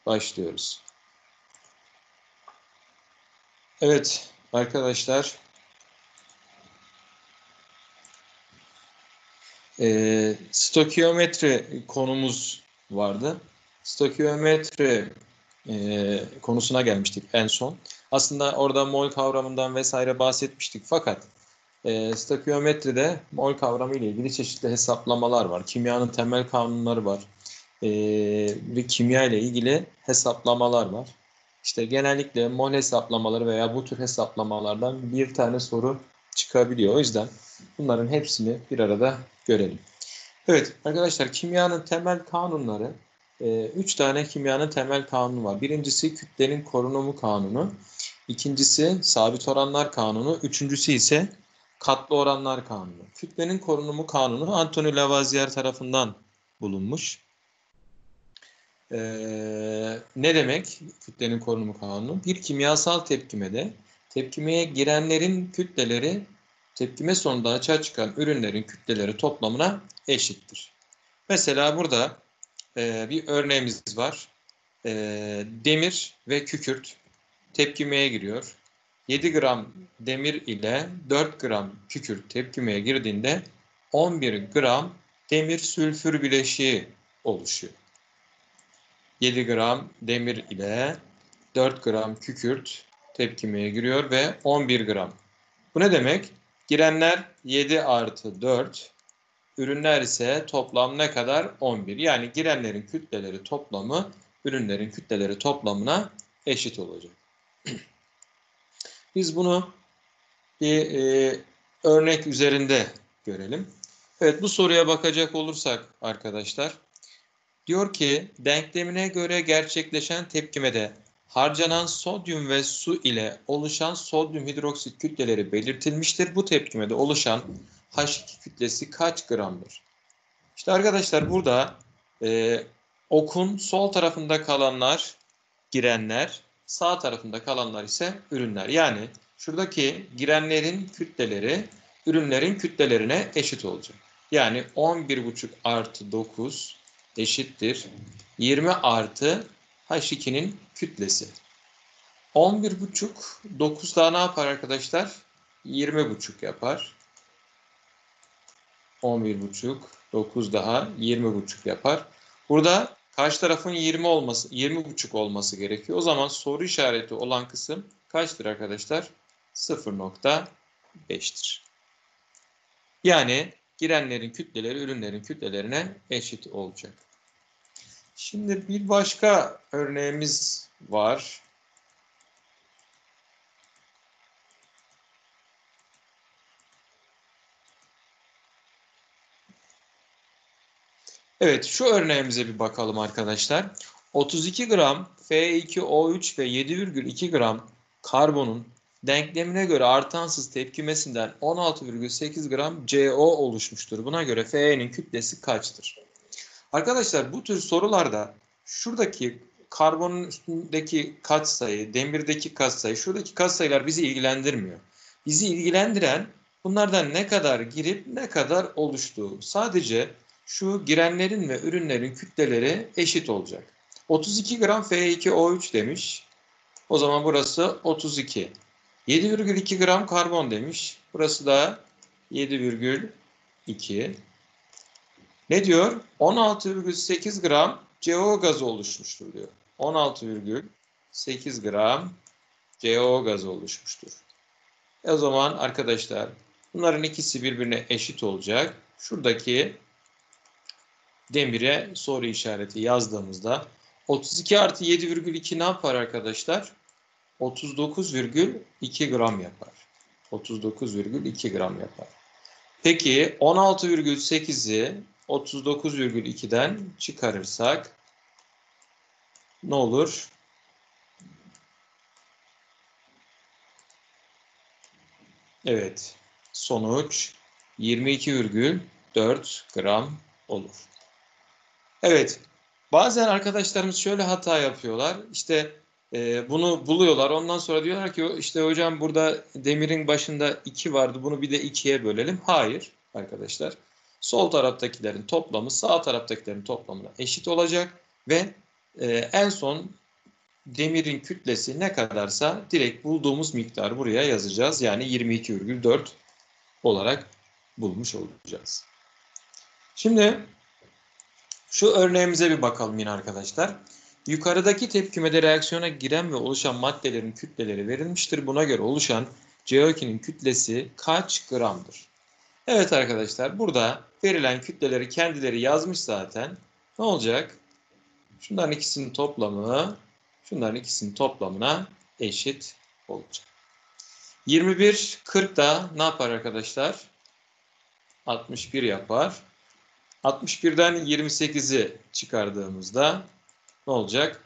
başlıyoruz. Evet arkadaşlar, stoikiyometre konumuz vardı. Stoikiyometre konusuna gelmiştik en son. Aslında orada mol kavramından vesaire bahsetmiştik, fakat stoikiyometride mol kavramı ile ilgili çeşitli hesaplamalar var. Kimyanın temel kanunları var. Ve kimya ile ilgili hesaplamalar var. İşte genellikle mol hesaplamaları veya bu tür hesaplamalardan bir tane soru çıkabiliyor. O yüzden bunların hepsini bir arada görelim. Evet arkadaşlar, kimyanın temel kanunları, 3 tane kimyanın temel kanunu var. Birincisi kütlenin korunumu kanunu. İkincisi sabit oranlar kanunu. Üçüncüsü ise katlı oranlar kanunu. Kütlenin korunumu kanunu Anthony Lavoisier tarafından bulunmuş. Ne demek kütlenin korunumu kanunu? Bir kimyasal tepkimede tepkimeye girenlerin kütleleri tepkime sonunda açığa çıkan ürünlerin kütleleri toplamına eşittir. Mesela burada bir örneğimiz var. Demir ve kükürt tepkimeye giriyor. 7 gram demir ile 4 gram kükürt tepkimeye girdiğinde 11 gram demir sülfür bileşiği oluşuyor. 7 gram demir ile 4 gram kükürt tepkimeye giriyor ve 11 gram. Bu ne demek? Girenler 7 artı 4, ürünler ise toplam ne kadar? 11. Yani girenlerin kütleleri toplamı ürünlerin kütleleri toplamına eşit olacak. Biz bunu bir örnek üzerinde görelim. Evet, bu soruya bakacak olursak arkadaşlar, diyor ki denklemine göre gerçekleşen tepkimede harcanan sodyum ve su ile oluşan sodyum hidroksit kütleleri belirtilmiştir. Bu tepkimede oluşan H2 kütlesi kaç gramdır? İşte arkadaşlar burada okun sol tarafında kalanlar girenler, sağ tarafında kalanlar ise ürünler. Yani şuradaki girenlerin kütleleri ürünlerin kütlelerine eşit olacak. Yani 11,5 artı 9 eşittir 20 artı H2'nin kütlesi. 11,5 9 daha ne yapar arkadaşlar? 20,5 yapar. 11,5 9 daha 20,5 yapar. Burada karşı tarafın 20,5 olması gerekiyor. O zaman soru işareti olan kısım kaçtır arkadaşlar? 0,5'tir. Yani girenlerin kütleleri ürünlerin kütlelerine eşit olacak. Şimdi bir başka örneğimiz var. Evet, şu örneğimize bir bakalım arkadaşlar. 32 gram Fe2O3 ve 7,2 gram karbonun denklemine göre artansız tepkimesinden 16,8 gram CO oluşmuştur. Buna göre Fe'nin kütlesi kaçtır? Arkadaşlar bu tür sorularda şuradaki karbonun üstündeki katsayı, demirdeki katsayı, şuradaki katsayılar bizi ilgilendirmiyor. Bizi ilgilendiren bunlardan ne kadar girip ne kadar oluştuğu. Sadece şu girenlerin ve ürünlerin kütleleri eşit olacak. 32 gram Fe2O3 demiş. O zaman burası 32. 7,2 gram karbon demiş. Burası da 7,2. Ne diyor? 16,8 gram CO gazı oluşmuştur diyor. 16,8 gram CO gazı oluşmuştur. O zaman arkadaşlar bunların ikisi birbirine eşit olacak. Şuradaki demire soru işareti yazdığımızda 32 artı 7,2 ne yapar arkadaşlar? 39,2 gram yapar. 39,2 gram yapar. Peki 16,8'i 39,2'den çıkarırsak ne olur? Evet, sonuç 22,4 gram olur. Evet, bazen arkadaşlarımız şöyle hata yapıyorlar. İşte bunu buluyorlar. Ondan sonra diyorlar ki işte hocam burada demirin başında 2 vardı. Bunu bir de 2'ye bölelim. Hayır arkadaşlar. Sol taraftakilerin toplamı sağ taraftakilerin toplamına eşit olacak ve En son demirin kütlesi ne kadarsa direkt bulduğumuz miktarı buraya yazacağız. Yani 22,4 olarak bulmuş olacağız. Şimdi şu örneğimize bir bakalım yine arkadaşlar. Yukarıdaki tepkimede reaksiyona giren ve oluşan maddelerin kütleleri verilmiştir. Buna göre oluşan CO2'nin kütlesi kaç gramdır? Evet arkadaşlar, burada verilen kütleleri kendileri yazmış zaten. Ne olacak? Şunların ikisinin toplamı şunların ikisinin toplamına eşit olacak. 21, 40 da ne yapar arkadaşlar? 61 yapar. 61'den 28'i çıkardığımızda ne olacak?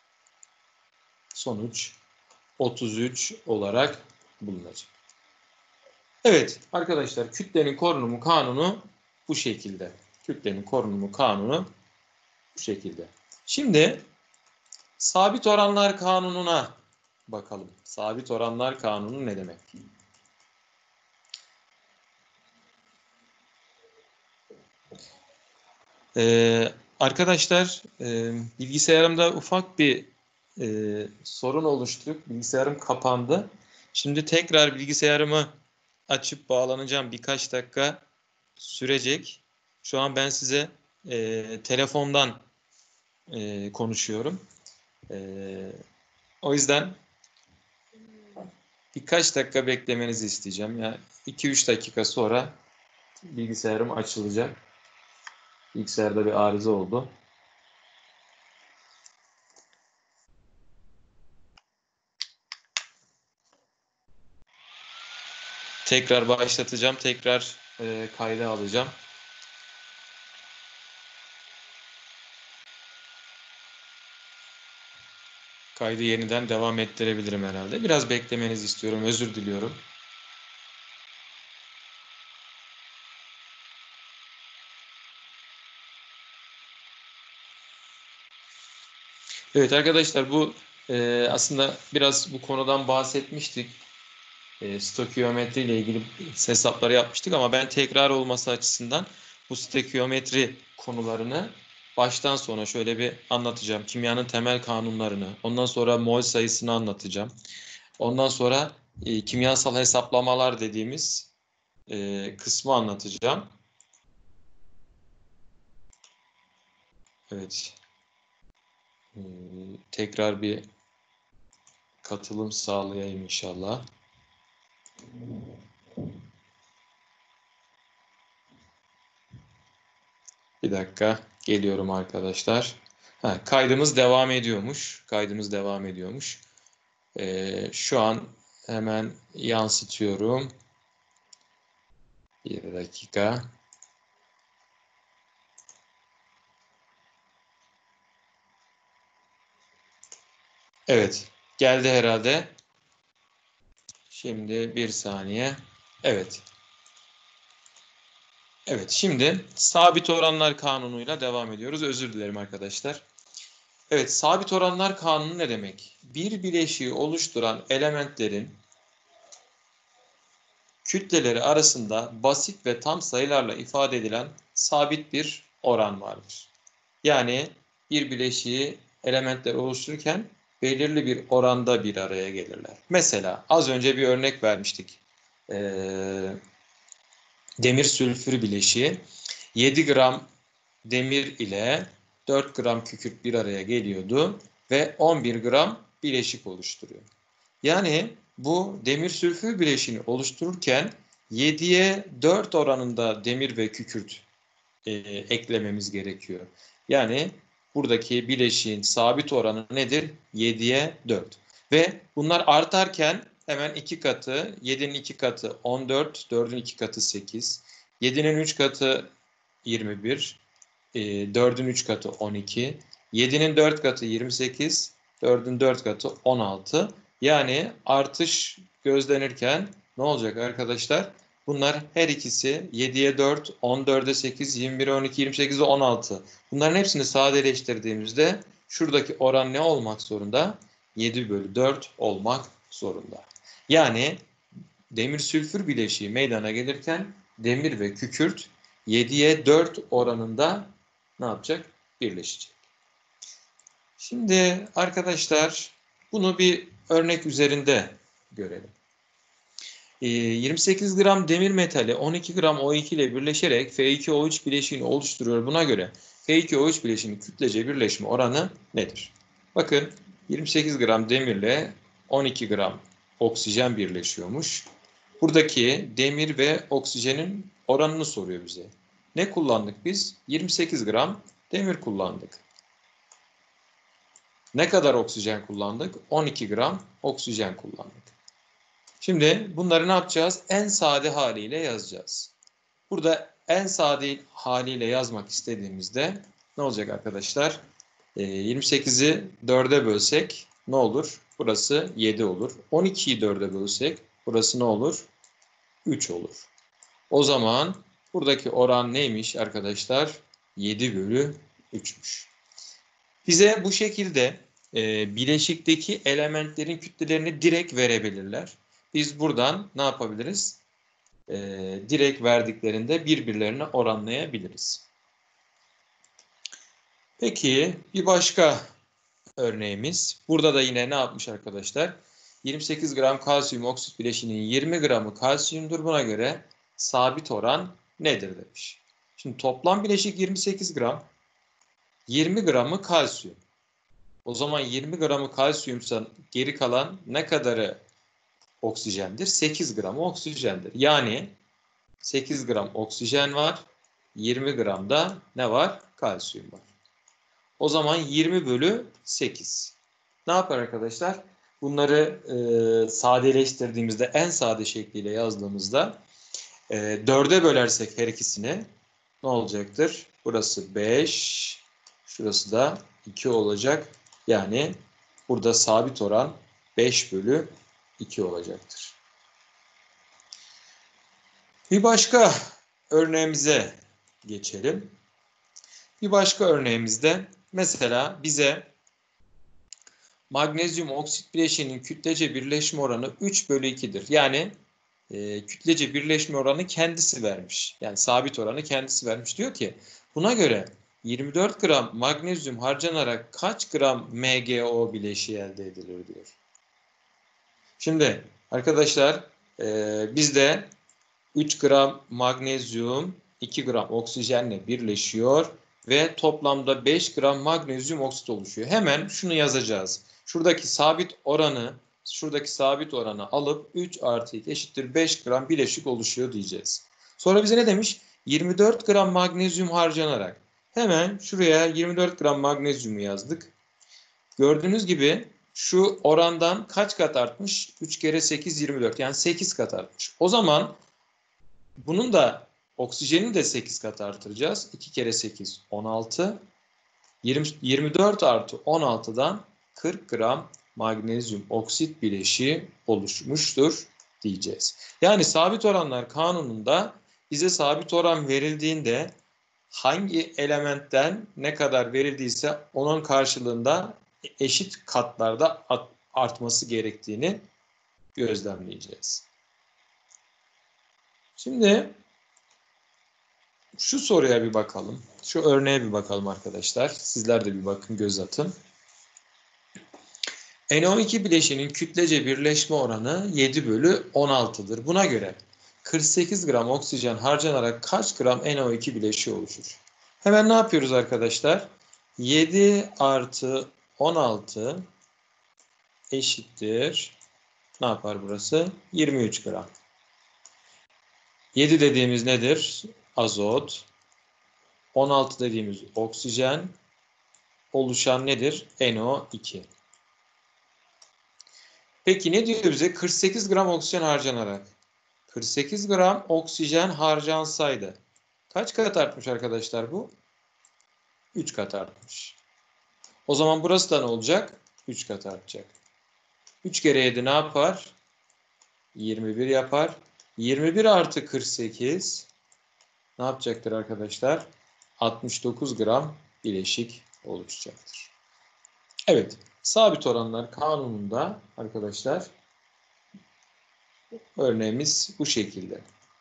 Sonuç 33 olarak bulunacak. Evet arkadaşlar, kütlenin korunumu kanunu bu şekilde. Kütlenin korunumu kanunu bu şekilde. Şimdi sabit oranlar kanununa bakalım. Sabit oranlar kanunu ne demek? Arkadaşlar, bilgisayarımda ufak bir sorun oluştu. Bilgisayarım kapandı. Şimdi tekrar bilgisayarımı açıp bağlanacağım. Birkaç dakika sürecek. Şu an ben size telefondan konuşuyorum. O yüzden birkaç dakika beklemenizi isteyeceğim. Yani 2-3 dakika sonra bilgisayarım açılacak. Bilgisayarda bir arıza oldu. Tekrar başlatacağım. Tekrar kayda alacağım. Kaydı yeniden devam ettirebilirim herhalde. Biraz beklemenizi istiyorum. Özür diliyorum. Evet arkadaşlar, bu aslında biraz bu konudan bahsetmiştik. Stoikiyometri ile ilgili hesapları yapmıştık ama ben tekrar olması açısından bu stoikiyometri konularını baştan sona şöyle bir anlatacağım. Kimyanın temel kanunlarını, ondan sonra mol sayısını anlatacağım. Ondan sonra kimyasal hesaplamalar dediğimiz kısmı anlatacağım. Evet. Tekrar bir katılım sağlayayım inşallah. Bir dakika, geliyorum arkadaşlar. Kaydımız devam ediyormuş. Kaydımız devam ediyormuş. Şu an hemen yansıtıyorum. Bir dakika. Evet, geldi herhalde. Şimdi bir saniye. Evet. Evet, şimdi sabit oranlar kanunuyla devam ediyoruz. Özür dilerim arkadaşlar. Evet, sabit oranlar kanunu ne demek? Bir bileşiği oluşturan elementlerin kütleleri arasında basit ve tam sayılarla ifade edilen sabit bir oran vardır. Yani bir bileşiği elementler oluştururken belirli bir oranda bir araya gelirler. Mesela az önce bir örnek vermiştik. Demir sülfür bileşiği 7 gram demir ile 4 gram kükürt bir araya geliyordu ve 11 gram bileşik oluşturuyor. Yani bu demir sülfür bileşiğini oluştururken 7'ye 4 oranında demir ve kükürt eklememiz gerekiyor. Yani buradaki bileşiğin sabit oranı nedir? 7'ye 4. Ve bunlar artarken hemen 2 katı, 7'nin 2 katı 14, 4'ün 2 katı 8, 7'nin 3 katı 21, 4'ün 3 katı 12, 7'nin 4 katı 28, 4'ün 4 katı 16. Yani artış gözlenirken ne olacak arkadaşlar? Bunlar her ikisi 7'ye 4, 14'e 8, 21'e 12, 28'e 16. Bunların hepsini sadeleştirdiğimizde şuradaki oran ne olmak zorunda? 7/4 olmak zorunda. Yani demir sülfür bileşiği meydana gelirken demir ve kükürt 7'ye 4 oranında ne yapacak? Birleşecek. Şimdi arkadaşlar bunu bir örnek üzerinde görelim. 28 gram demir metali 12 gram O2 ile birleşerek F2O3 bileşiğini oluşturuyor. Buna göre F2O3 bileşiğinin kütlece birleşme oranı nedir? Bakın 28 gram demirle 12 gram oksijen birleşiyormuş. Buradaki demir ve oksijenin oranını soruyor bize. Ne kullandık biz? 28 gram demir kullandık. Ne kadar oksijen kullandık? 12 gram oksijen kullandık. Şimdi bunları ne yapacağız? En sade haliyle yazacağız. Burada en sade haliyle yazmak istediğimizde ne olacak arkadaşlar? 28'i 4'e bölsek ne olur? Burası 7 olur. 12'yi 4'e bölsek burası ne olur? 3 olur. O zaman buradaki oran neymiş arkadaşlar? 7 bölü 3'müş. Bize bu şekilde bileşikteki elementlerin kütlelerini direkt verebilirler. Biz buradan ne yapabiliriz? Direkt verdiklerinde birbirlerine oranlayabiliriz. Peki bir başka örneğimiz. Burada da yine ne yapmış arkadaşlar? 28 gram kalsiyum oksit bileşiğinin 20 gramı kalsiyumdur. Buna göre sabit oran nedir demiş. Şimdi toplam bileşik 28 gram. 20 gramı kalsiyum. O zaman 20 gramı kalsiyumsa geri kalan ne kadarı oksijendir? 8 gramı oksijendir. Yani 8 gram oksijen var. 20 gram da ne var? Kalsiyum var. O zaman 20 bölü 8. Ne yapar arkadaşlar? Bunları sadeleştirdiğimizde en sade şekliyle yazdığımızda 4'e bölersek her ikisini ne olacaktır? Burası 5. Şurası da 2 olacak. Yani burada sabit oran 5 bölü 2 olacaktır. Bir başka örneğimize geçelim. Bir başka örneğimizde mesela bize magnezyum oksit bileşiğinin kütlece birleşme oranı 3 bölü 2'dir. Yani kütlece birleşme oranı kendisi vermiş. Yani sabit oranı kendisi vermiş. Diyor ki buna göre 24 gram magnezyum harcanarak kaç gram MgO bileşiği elde edilir diyor. Şimdi arkadaşlar bizde 3 gram magnezyum 2 gram oksijenle birleşiyor ve toplamda 5 gram magnezyum oksit oluşuyor. Hemen şunu yazacağız. Şuradaki sabit oranı alıp 3 artı 2 eşittir 5 gram bileşik oluşuyor diyeceğiz. Sonra bize ne demiş? 24 gram magnezyum harcanarak. Hemen şuraya 24 gram magnezyumu yazdık. Gördüğünüz gibi şu orandan kaç kat artmış? 3 kere 8 24 yani 8 kat artmış. O zaman bunun da oksijeni de 8 kat artıracağız. 2 kere 8 16. 24 artı 16'dan 40 gram magnezyum oksit bileşiği oluşmuştur diyeceğiz. Yani sabit oranlar kanununda bize sabit oran verildiğinde hangi elementten ne kadar verildiyse onun karşılığında eşit katlarda artması gerektiğini gözlemleyeceğiz. Şimdi şu soruya bir bakalım. Şu örneğe bir bakalım arkadaşlar. Sizler de bir bakın, göz atın. NO2 bileşiğinin kütlece birleşme oranı 7 bölü 16'dır. Buna göre 48 gram oksijen harcanarak kaç gram NO2 bileşiği oluşur? Hemen ne yapıyoruz arkadaşlar? 7 artı 16 eşittir. Ne yapar burası? 23 gram. 7 dediğimiz nedir? Azot. 16 dediğimiz oksijen. Oluşan nedir? NO2. Peki ne diyor bize? 48 gram oksijen harcanarak. 48 gram oksijen harcansaydı. Kaç kat artmış arkadaşlar bu? 3 kat artmış. O zaman burası da ne olacak? 3 kat artacak. 3 kere 7 ne yapar? 21 yapar. 21 artı 48 ne yapacaktır arkadaşlar? 69 gram bileşik oluşacaktır. Evet, sabit oranlar kanununda arkadaşlar örneğimiz bu şekilde.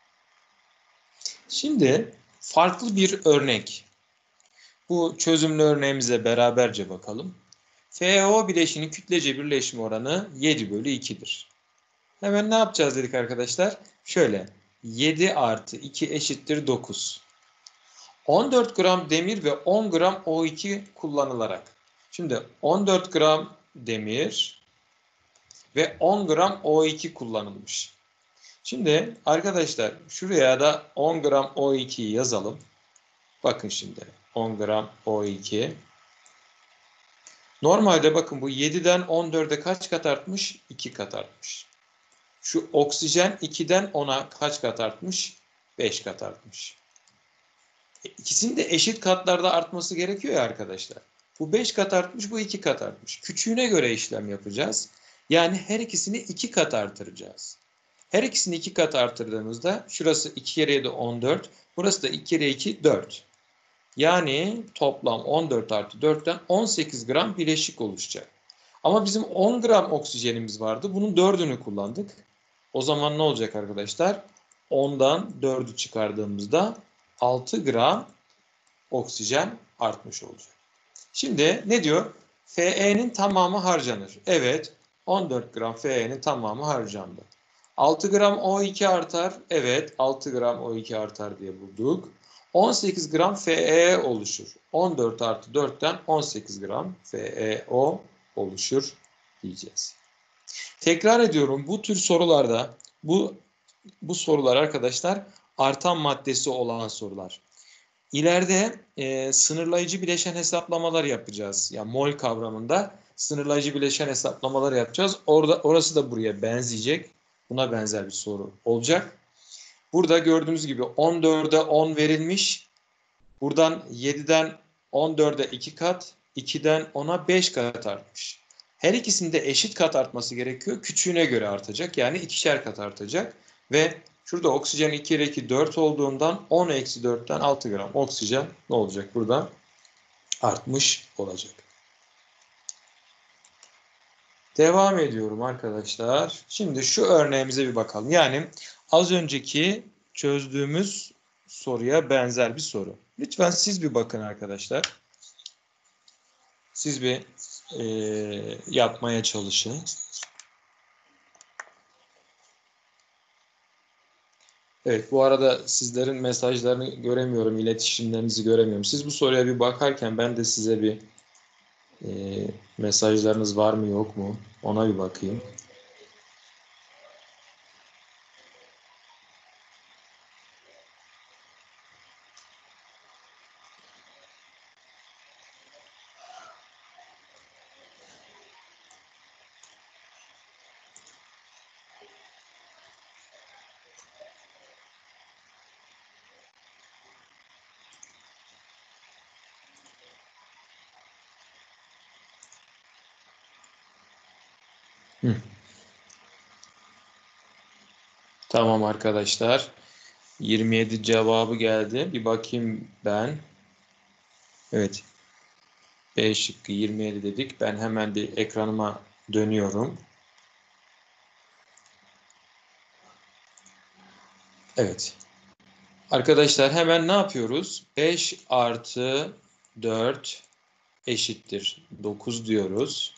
Şimdi farklı bir örnek. Bu çözümlü örneğimize beraberce bakalım. FeO bileşinin kütlece birleşme oranı 7/2'dir. Hemen ne yapacağız dedik arkadaşlar? Şöyle 7 artı 2 eşittir 9. 14 gram demir ve 10 gram O2 kullanılarak. Şimdi 14 gram demir ve 10 gram O2 kullanılmış. Şimdi arkadaşlar şuraya da 10 gram O2'yi yazalım. Bakın şimdi 10 gram O2. Normalde bakın bu 7'den 14'e kaç kat artmış? 2 kat artmış. Şu oksijen 2'den 10'a kaç kat artmış? 5 kat artmış. İkisinin de eşit katlarda artması gerekiyor ya arkadaşlar. Bu 5 kat artmış, bu 2 kat artmış. Küçüğüne göre işlem yapacağız. Yani her ikisini 2 kat artıracağız. Her ikisini 2 kat artırdığımızda şurası 2 kere 7 14, burası da 2 kere 2 4. Yani toplam 14 artı 4'ten 18 gram bileşik oluşacak. Ama bizim 10 gram oksijenimiz vardı. Bunun 4'ünü kullandık. O zaman ne olacak arkadaşlar? 10'dan 4'ü çıkardığımızda 6 gram oksijen artmış olacak. Şimdi ne diyor? Fe'nin tamamı harcanır. Evet, 14 gram Fe'nin tamamı harcandı. 6 gram O2 artar. Evet, 6 gram O2 artar diye bulduk. 18 gram Fe oluşur. 14 artı 4'ten 18 gram FeO oluşur diyeceğiz. Tekrar ediyorum, bu tür sorularda bu sorular arkadaşlar artan maddesi olan sorular. İleride sınırlayıcı bileşen hesaplamaları yapacağız. Yani mol kavramında sınırlayıcı bileşen hesaplamaları yapacağız. Orası da buraya benzeyecek. Buna benzer bir soru olacak. Burada gördüğünüz gibi 14'e 10 verilmiş. Buradan 7'den 14'e 2 kat, 2'den 10'a 5 kat artmış. Her ikisinde eşit kat artması gerekiyor. Küçüğüne göre artacak. Yani ikişer kat artacak. Ve şurada oksijen 2 kere 2 4 olduğundan 10 eksi 4'ten 6 gram oksijen ne olacak? Burada artmış olacak. Devam ediyorum arkadaşlar. Şimdi şu örneğimize bir bakalım. Yani az önceki çözdüğümüz soruya benzer bir soru. Lütfen siz bir bakın arkadaşlar. Siz bir yapmaya çalışın. Evet, bu arada sizlerin mesajlarını göremiyorum, iletişimlerinizi göremiyorum. Siz bu soruya bir bakarken ben de size bir mesajlarınız var mı yok mu ona bir bakayım. Hı. Tamam arkadaşlar. 27 cevabı geldi. Bir bakayım ben. Evet. B şıkkı 27 dedik. Ben hemen bir ekranıma dönüyorum. Evet. Arkadaşlar hemen ne yapıyoruz? 5 artı 4 eşittir 9 diyoruz.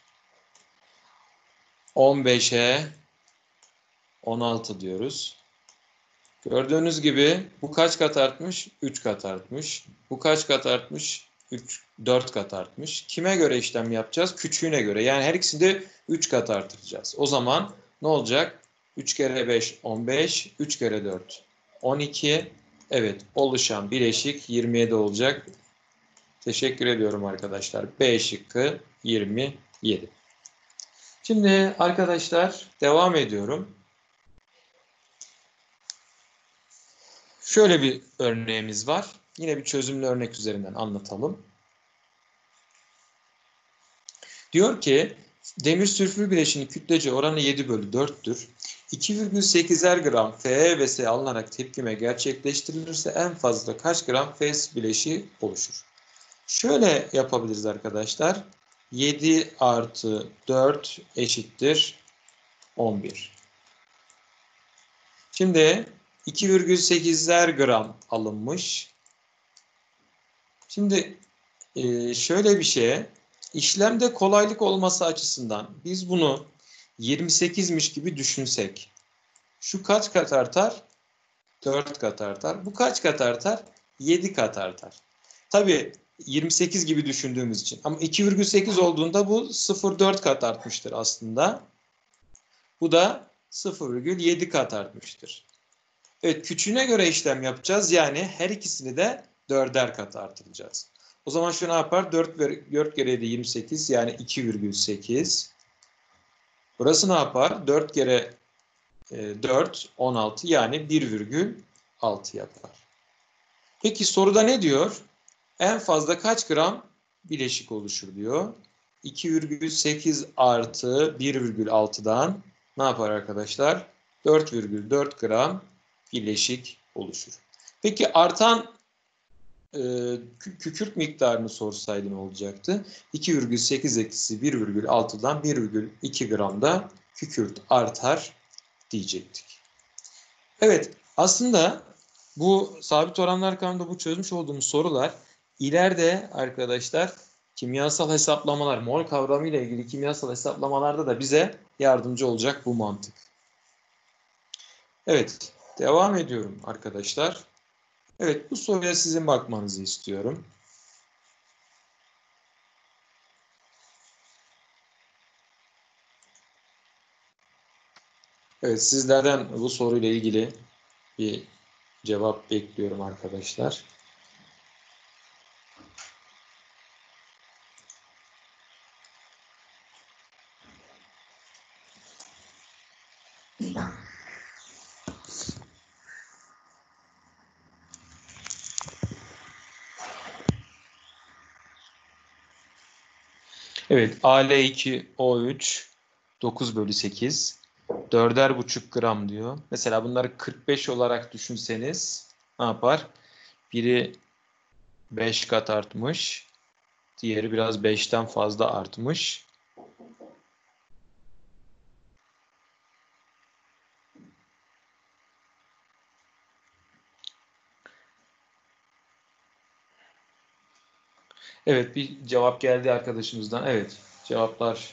15'e 16 diyoruz. Gördüğünüz gibi bu kaç kat artmış? 3 kat artmış. Bu kaç kat artmış? 4 kat artmış. Kime göre işlem yapacağız? Küçüğüne göre. Yani her ikisini de 3 kat artıracağız. O zaman ne olacak? 3 kere 5 15, 3 kere 4 12. Evet, oluşan bileşik 27 olacak. Teşekkür ediyorum arkadaşlar. B şıkkı 27. Şimdi arkadaşlar devam ediyorum. Şöyle bir örneğimiz var. Yine bir çözümlü örnek üzerinden anlatalım. Diyor ki demir sülfür bileşiğinin kütlece oranı 7/4'tür. 2,8'er gram Fe ve Se alınarak tepkime gerçekleştirilirse en fazla kaç gram Fe bileşiği oluşur? Şöyle yapabiliriz arkadaşlar. 7 artı 4 eşittir 11. Şimdi 2,8'er gram alınmış. Şimdi şöyle bir şeye işlemde kolaylık olması açısından biz bunu 28'miş gibi düşünsek. Şu kaç kat artar? 4 kat artar. Bu kaç kat artar? 7 kat artar. Tabii 28 gibi düşündüğümüz için. Ama 2,8 olduğunda bu 0,4 kat artmıştır aslında. Bu da 0,7 kat artmıştır. Evet, küçüğüne göre işlem yapacağız. Yani her ikisini de 4'er kat artıracağız. O zaman şu ne yapar? 4 kere 7 28 yani 2,8. Burası ne yapar? 4 kere 4 16 yani 1,6 yapar. Peki soruda ne diyor? En fazla kaç gram bileşik oluşur diyor. 2,8 artı 1,6'dan ne yapar arkadaşlar? 4,4 gram bileşik oluşur. Peki artan kükürt miktarını sorsaydı ne olacaktı? 2,8 eksi 1,6'dan 1,2 gram da kükürt artar diyecektik. Evet, aslında bu sabit oranlar kanununda bu çözmüş olduğumuz sorular ileride arkadaşlar kimyasal hesaplamalar, mol kavramı ile ilgili kimyasal hesaplamalarda da bize yardımcı olacak bu mantık. Evet, devam ediyorum arkadaşlar. Evet, bu soruya sizin bakmanızı istiyorum. Evet, sizlerden bu soruyla ilgili bir cevap bekliyorum arkadaşlar. Evet, Al2O3 9/8 4,5 gram diyor. Mesela bunları 45 olarak düşünseniz ne yapar? Biri 5 kat artmış. Diğeri biraz 5'ten fazla artmış. Evet, bir cevap geldi arkadaşımızdan. Evet, cevaplar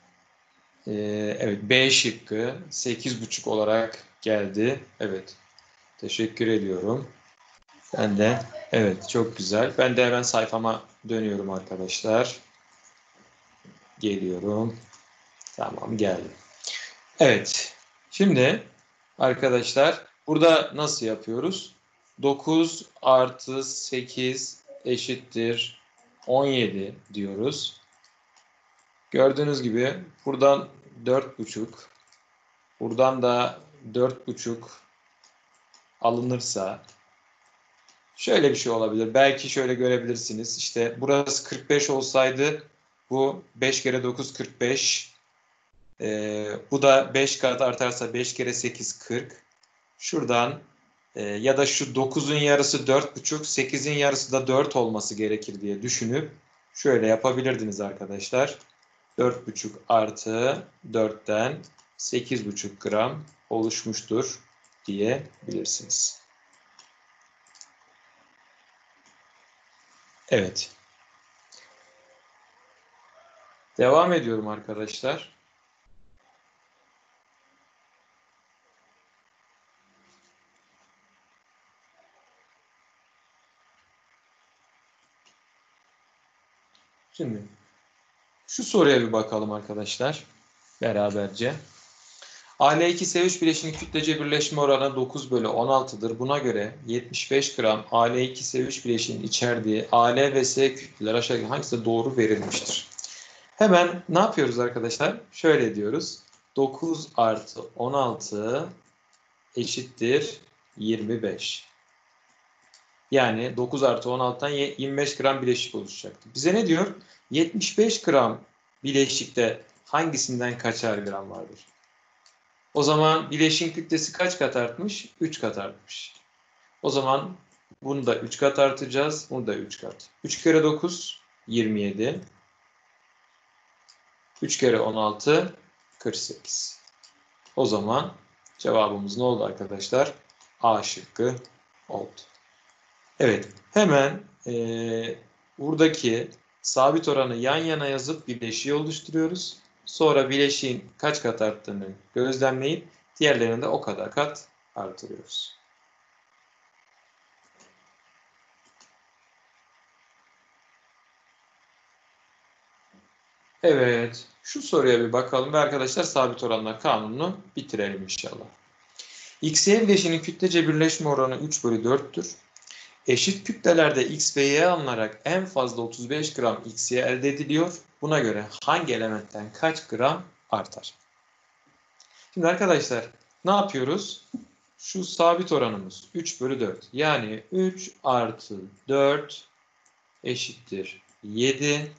evet, B şıkkı 8,5 olarak geldi. Evet, teşekkür ediyorum. Ben de evet, çok güzel. Ben de hemen sayfama dönüyorum arkadaşlar. Geliyorum. Tamam, geldim. Evet. Şimdi arkadaşlar burada nasıl yapıyoruz? 9 artı 8 eşittir 17 diyoruz. Gördüğünüz gibi buradan 4,5, buradan da 4,5 alınırsa şöyle bir şey olabilir. Belki şöyle görebilirsiniz. İşte burası 45 olsaydı bu 5 kere 9 45. Bu da 5 kat artarsa 5 kere 8 40. Şuradan ya da şu 9'un yarısı 4,5, 8'in yarısı da 4 olması gerekir diye düşünüp şöyle yapabilirdiniz arkadaşlar. 4,5 artı 4'ten 8,5 gram oluşmuştur diyebilirsiniz. Evet. Devam ediyorum arkadaşlar. Şimdi şu soruya bir bakalım arkadaşlar beraberce. Al2S3 bileşiğinin kütlece birleşme oranı 9/16'dır. Buna göre 75 gram Al2S3 bileşiğinin içerdiği Al ve S kütleler aşağıdaki hangisi doğru verilmiştir? Hemen ne yapıyoruz arkadaşlar? Şöyle diyoruz. 9 artı 16 eşittir 25. Yani 9 artı 16'dan 25 gram bileşik oluşacaktır. Bize ne diyor? 75 gram bileşikte hangisinden kaçar gram vardır? O zaman bileşiğin kütlesi kaç kat artmış? 3 kat artmış. O zaman bunu da 3 kat artıracağız. Bunu da 3 kat. 3 kere 9 27. 3 kere 16 48. O zaman cevabımız ne oldu arkadaşlar? A şıkkı oldu. Evet, hemen buradaki sabit oranı yan yana yazıp bileşiği oluşturuyoruz. Sonra bileşiğin kaç kat arttığını gözlemleyip diğerlerini de o kadar kat artırıyoruz. Evet, şu soruya bir bakalım ve arkadaşlar sabit oranlar kanununu bitirelim inşallah. X-Y bileşiğinin kütlece birleşme oranı 3/4'tür. Eşit kütlelerde X ve Y alınarak en fazla 35 gram XY elde ediliyor. Buna göre hangi elementten kaç gram artar? Şimdi arkadaşlar ne yapıyoruz? Şu sabit oranımız 3/4. Yani 3 artı 4 eşittir 7.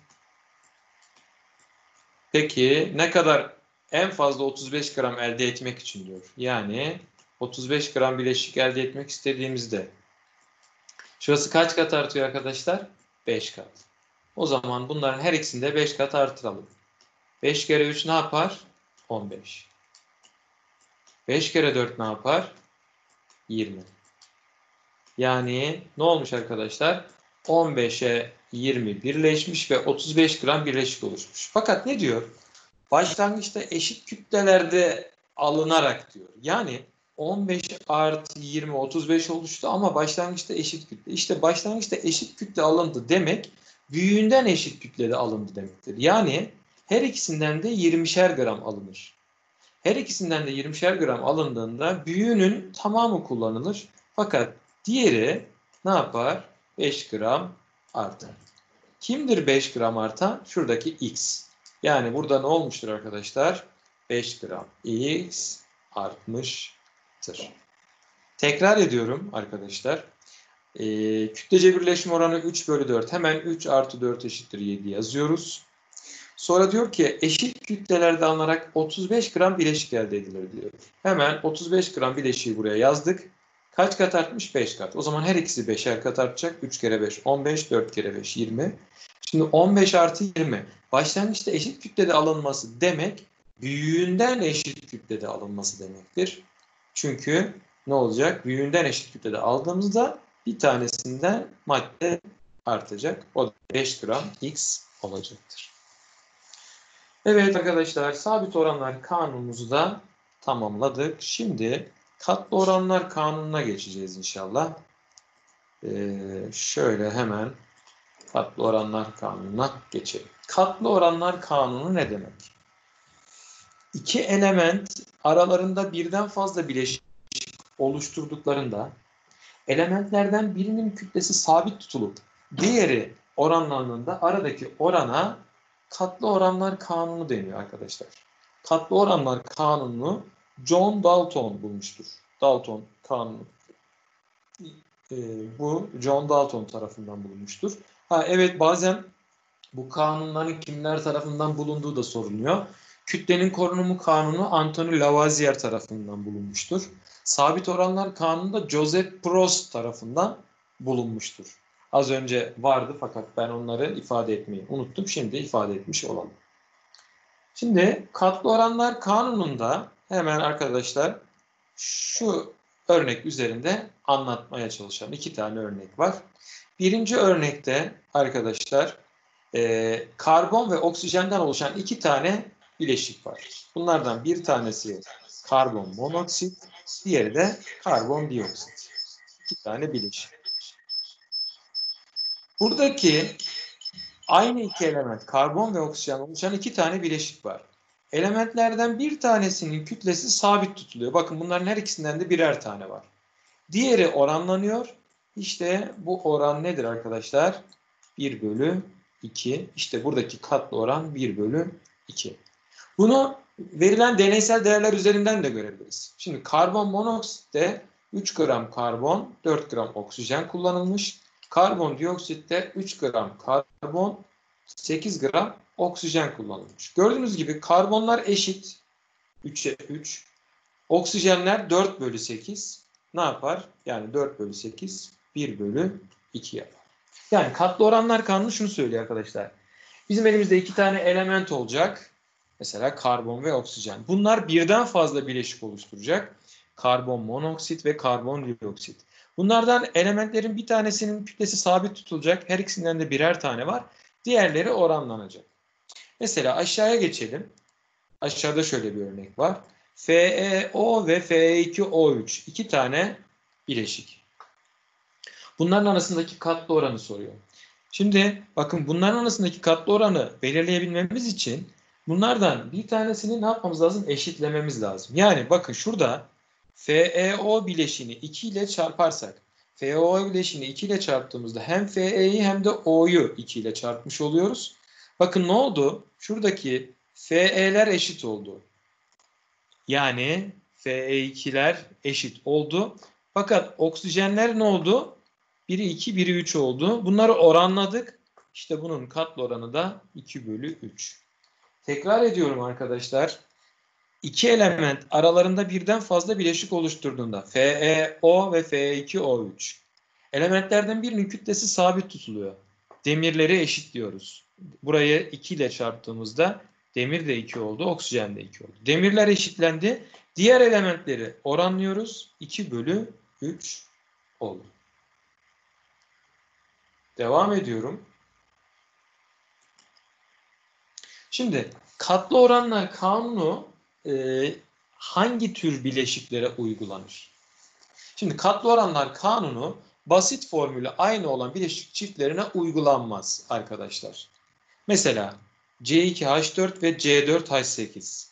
Peki ne kadar en fazla 35 gram elde etmek için diyor. Yani 35 gram bileşik elde etmek istediğimizde şurası kaç kat artıyor arkadaşlar? 5 kat. O zaman bunların her ikisinde 5 kat artıralım. 5 kere 3 ne yapar? 15. 5 kere 4 ne yapar? 20. Yani ne olmuş arkadaşlar? 15'e 20 birleşmiş ve 35 gram birleşik oluşmuş. Fakat ne diyor? Başlangıçta eşit kütlelerde alınarak diyor. Yani 15 artı 20 35 oluştu ama başlangıçta eşit kütle. İşte başlangıçta eşit kütle alındı demek büyüğünden eşit kütlede alındı demektir. Yani her ikisinden de 20'şer gram alınır. Her ikisinden de 20'şer gram alındığında büyüğünün tamamı kullanılır. Fakat diğeri ne yapar? 5 gram artar. Kimdir 5 gram artan? Şuradaki X. Yani burada ne olmuştur arkadaşlar? 5 gram X artmıştır. Tekrar ediyorum arkadaşlar. Kütlece birleşme oranı 3/4. Hemen 3 artı 4 eşittir 7 yazıyoruz. Sonra diyor ki eşit kütlelerde alınarak 35 gram bileşik elde edilir diyor. Hemen 35 gram bileşiği buraya yazdık. Kaç kat artmış? 5 kat. O zaman her ikisi 5'er kat artacak. 3 kere 5 15, 4 kere 5 20. Şimdi 15 artı 20. Başlangıçta eşit kütlede alınması demek büyüğünden eşit kütlede alınması demektir. Çünkü ne olacak? Büyüğünden eşit kütlede aldığımızda bir tanesinden madde artacak. O da 5 gram X olacaktır. Evet arkadaşlar, sabit oranlar kanunumuzu da tamamladık. Şimdi katlı oranlar kanununa geçeceğiz inşallah. Şöyle hemen katlı oranlar kanununa geçelim. Katlı oranlar kanunu ne demek? İki element aralarında birden fazla bileşik oluşturduklarında elementlerden birinin kütlesi sabit tutulup diğeri oranlandığında aradaki orana katlı oranlar kanunu deniyor arkadaşlar. Katlı oranlar kanununu John Dalton bulmuştur. Dalton kanunu. Bu John Dalton tarafından bulunmuştur. Evet, bazen bu kanunların kimler tarafından bulunduğu da soruluyor. Kütlenin korunumu kanunu Anthony Lavoisier tarafından bulunmuştur. Sabit oranlar kanunu da Joseph Proust tarafından bulunmuştur. Az önce vardı fakat ben onları ifade etmeyi unuttum. Şimdi ifade etmiş olalım. Şimdi katlı oranlar kanununda hemen arkadaşlar şu örnek üzerinde anlatmaya çalışalım. İki tane örnek var. Birinci örnekte arkadaşlar karbon ve oksijenden oluşan iki tane bileşik var. Bunlardan bir tanesi karbon monoksit, diğeri de karbondioksit. İki tane bileşik. Buradaki aynı iki element karbon ve oksijen oluşan iki tane bileşik var. Elementlerden bir tanesinin kütlesi sabit tutuluyor. Bakın bunların her ikisinden de birer tane var. Diğeri oranlanıyor. İşte bu oran nedir arkadaşlar? 1/2. İşte buradaki katlı oran 1/2. Bunu verilen deneysel değerler üzerinden de görebiliriz. Şimdi karbon monoksitte 3 gram karbon, 4 gram oksijen kullanılmış. Karbondioksitte 3 gram karbon, 8 gram oksijen kullanılmış. Gördüğünüz gibi karbonlar eşit. 3'e 3. Oksijenler 4/8. Ne yapar? Yani 4/8 1/2 yapar. Yani katlı oranlar kanunu şunu söylüyor arkadaşlar. Bizim elimizde iki tane element olacak. Mesela karbon ve oksijen. Bunlar birden fazla bileşik oluşturacak. Karbon monoksit ve karbondioksit. Bunlardan elementlerin bir tanesinin kütlesi sabit tutulacak. Her ikisinden de birer tane var. Diğerleri oranlanacak. Mesela aşağıya geçelim. Aşağıda şöyle bir örnek var. FeO ve Fe2O3 iki tane bileşik. Bunların arasındaki katlı oranı soruyor. Şimdi bakın bunların arasındaki katlı oranı belirleyebilmemiz için bunlardan bir tanesini ne yapmamız lazım? Eşitlememiz lazım. Yani bakın şurada FeO bileşini 2 ile çarparsak FeO bileşini 2 ile çarptığımızda hem Fe'yi hem de O'yu 2 ile çarpmış oluyoruz. Bakın ne oldu? Şuradaki Fe'ler eşit oldu. Yani Fe2'ler eşit oldu. Fakat oksijenler ne oldu? Biri 2, biri 3 oldu. Bunları oranladık. İşte bunun katlı oranı da 2 bölü 3. Tekrar ediyorum arkadaşlar. İki element aralarında birden fazla bileşik oluşturduğunda FeO ve Fe2O3. Elementlerden birinin kütlesi sabit tutuluyor. Demirleri eşitliyoruz. Burayı 2 ile çarptığımızda demir de 2 oldu, oksijen de 2 oldu. Demirler eşitlendi. Diğer elementleri oranlıyoruz. 2 bölü 3 oldu. Devam ediyorum. Şimdi katlı oranlar kanunu hangi tür bileşiklere uygulanır? Şimdi katlı oranlar kanunu basit formülü aynı olan bileşik çiftlerine uygulanmaz arkadaşlar. Mesela C2H4 ve C4H8.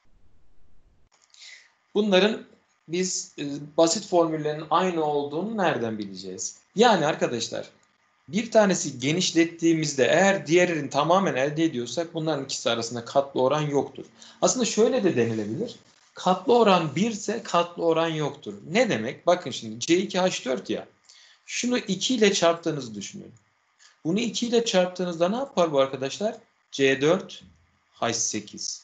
Bunların biz basit formüllerin aynı olduğunu nereden bileceğiz? Yani arkadaşlar bir tanesi genişlettiğimizde eğer diğerinin tamamen elde ediyorsak bunların ikisi arasında katlı oran yoktur. Aslında şöyle de denilebilir. Katlı oran 1 ise katlı oran yoktur. Ne demek? Bakın şimdi C2H4 ya. Şunu 2 ile çarptığınızı düşünün. Bunu 2 ile çarptığınızda ne yapar bu arkadaşlar? C4H8.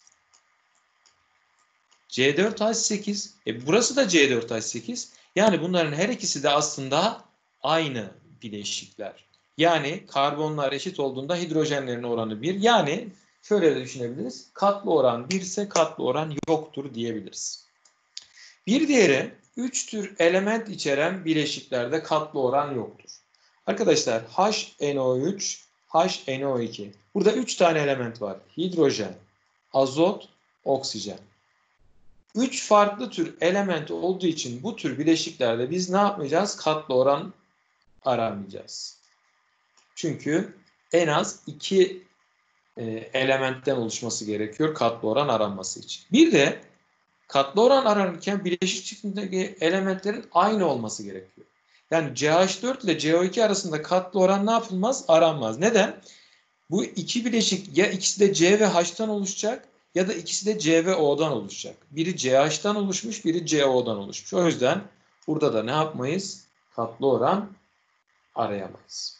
C4H8. Burası da C4H8. Yani bunların her ikisi de aslında aynı bileşikler. Yani karbonlar eşit olduğunda hidrojenlerin oranı 1. Yani şöyle de düşünebiliriz. Katlı oran 1 ise katlı oran yoktur diyebiliriz. Bir diğeri 3 tür element içeren bileşiklerde katlı oran yoktur. Arkadaşlar HNO3, HNO2. Burada 3 tane element var. Hidrojen, azot, oksijen. 3 farklı tür element olduğu için bu tür bileşiklerde biz ne yapmayacağız? Katlı oran aramayacağız. Çünkü en az 2 elementten oluşması gerekiyor katlı oran aranması için. Bir de katlı oran aranırken bileşik çiftindeki elementlerin aynı olması gerekiyor. Yani CH4 ile CO2 arasında katlı oran ne yapılmaz? Aranmaz. Neden? Bu iki bileşik ya ikisi de C ve H'tan oluşacak ya da ikisi de C ve O'dan oluşacak. Biri CH'tan oluşmuş, biri CO'dan oluşmuş. O yüzden burada da ne yapmayız? Katlı oran arayamayız.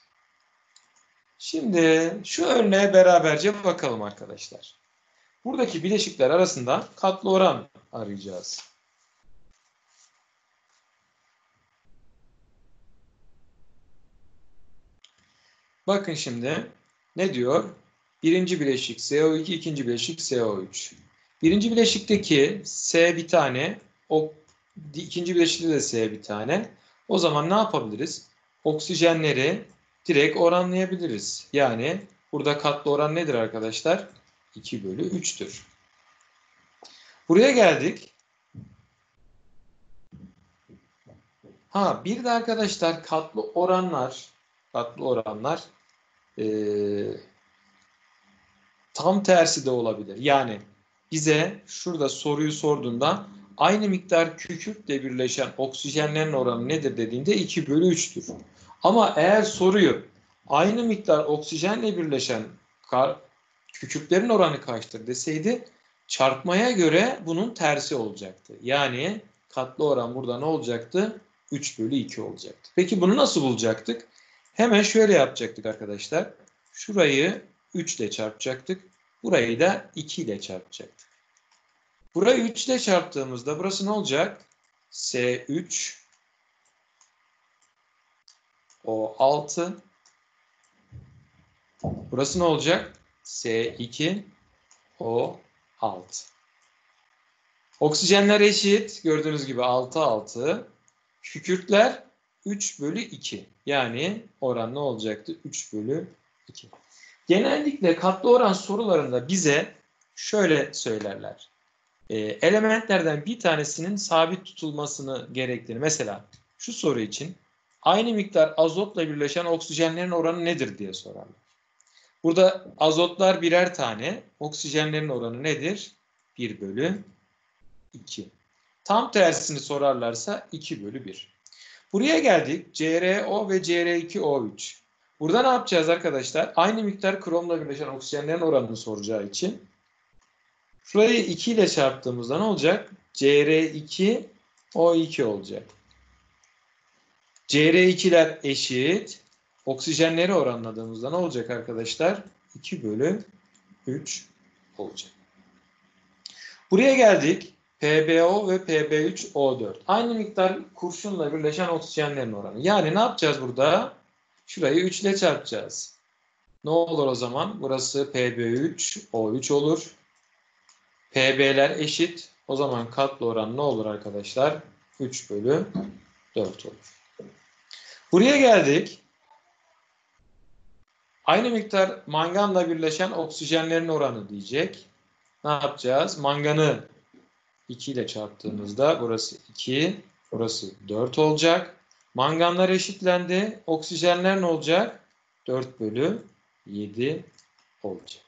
Şimdi şu örneğe beraberce bakalım arkadaşlar. Buradaki bileşikler arasında katlı oran arayacağız. Bakın şimdi ne diyor? Birinci bileşik CO2, ikinci bileşik CO3. Birinci bileşikteki S bir tane, ikinci bileşikte de S bir tane. O zaman ne yapabiliriz? Oksijenleri direkt oranlayabiliriz. Yani burada katlı oran nedir arkadaşlar? 2 bölü 3'tür. Buraya geldik. Bir de arkadaşlar katlı oranlar tam tersi de olabilir. Yani bize şurada soruyu sorduğunda aynı miktar kükürtle birleşen oksijenlerin oranı nedir dediğinde 2 bölü 3'tür. Ama eğer soruyu aynı miktar oksijenle birleşen kükürtlerin oranı kaçtır deseydi çarpmaya göre bunun tersi olacaktı. Yani katlı oran burada ne olacaktı? 3 bölü 2 olacaktı. Peki bunu nasıl bulacaktık? Hemen şöyle yapacaktık arkadaşlar. Şurayı 3 ile çarpacaktık. Burayı da 2 ile çarpacaktık. Burayı 3 ile çarptığımızda burası ne olacak? S3 O6. Burası ne olacak? S2 O6. Oksijenler eşit. Gördüğünüz gibi 6 6. Kükürtler 3 bölü 2. Yani oran ne olacaktı? 3 bölü 2. Genellikle katlı oran sorularında bize şöyle söylerler. Elementlerden bir tanesinin sabit tutulmasını gerektiğini. Mesela şu soru için aynı miktar azotla birleşen oksijenlerin oranı nedir diye sorarlar. Burada azotlar birer tane, oksijenlerin oranı nedir? 1 bölü 2. Tam tersini sorarlarsa 2 bölü 1. Buraya geldik. CrO ve Cr2O3. Burada ne yapacağız arkadaşlar? Aynı miktar kromla birleşen oksijenlerin oranını soracağı için şurayı 2 ile çarptığımızda ne olacak? Cr2O2 olacak. Cr2'ler eşit. Oksijenleri oranladığımızda ne olacak arkadaşlar? 2 bölü 3 olacak. Buraya geldik. PbO ve Pb3O4. Aynı miktar kurşunla birleşen oksijenlerin oranı. Yani ne yapacağız burada? Şurayı 3 ile çarpacağız. Ne olur o zaman? Burası Pb3O3 olur. Pb'ler eşit. O zaman katlı oran ne olur arkadaşlar? 3 bölü 4 olur. Buraya geldik. Aynı miktar manganla birleşen oksijenlerin oranı diyecek. Ne yapacağız? Manganı 2 ile çarptığımızda burası 2, burası 4 olacak. Manganlar eşitlendi. Oksijenler ne olacak? 4 bölü 7 olacak.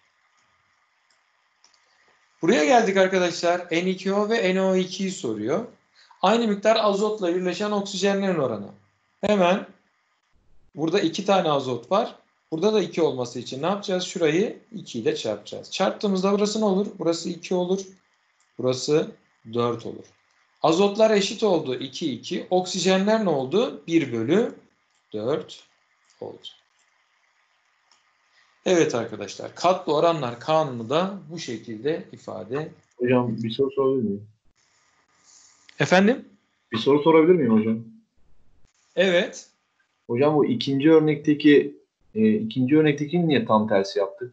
Buraya geldik arkadaşlar. N2O ve NO2'yi soruyor. Aynı miktar azotla birleşen oksijenlerin oranı. Hemen burada 2 tane azot var. Burada da 2 olması için ne yapacağız? Şurayı 2 ile çarpacağız. Çarptığımızda burası ne olur? Burası 2 olur. Burası 4 olur. Azotlar eşit oldu. 2, 2. Oksijenler ne oldu? 1 bölü 4 oldu. Evet arkadaşlar. Katlı oranlar kanunu da bu şekilde ifade. Hocam bir soru sorabilir miyim? Efendim? Bir soru sorabilir miyim hocam? Evet. Hocam bu ikinci örnekteki niye tam tersi yaptık?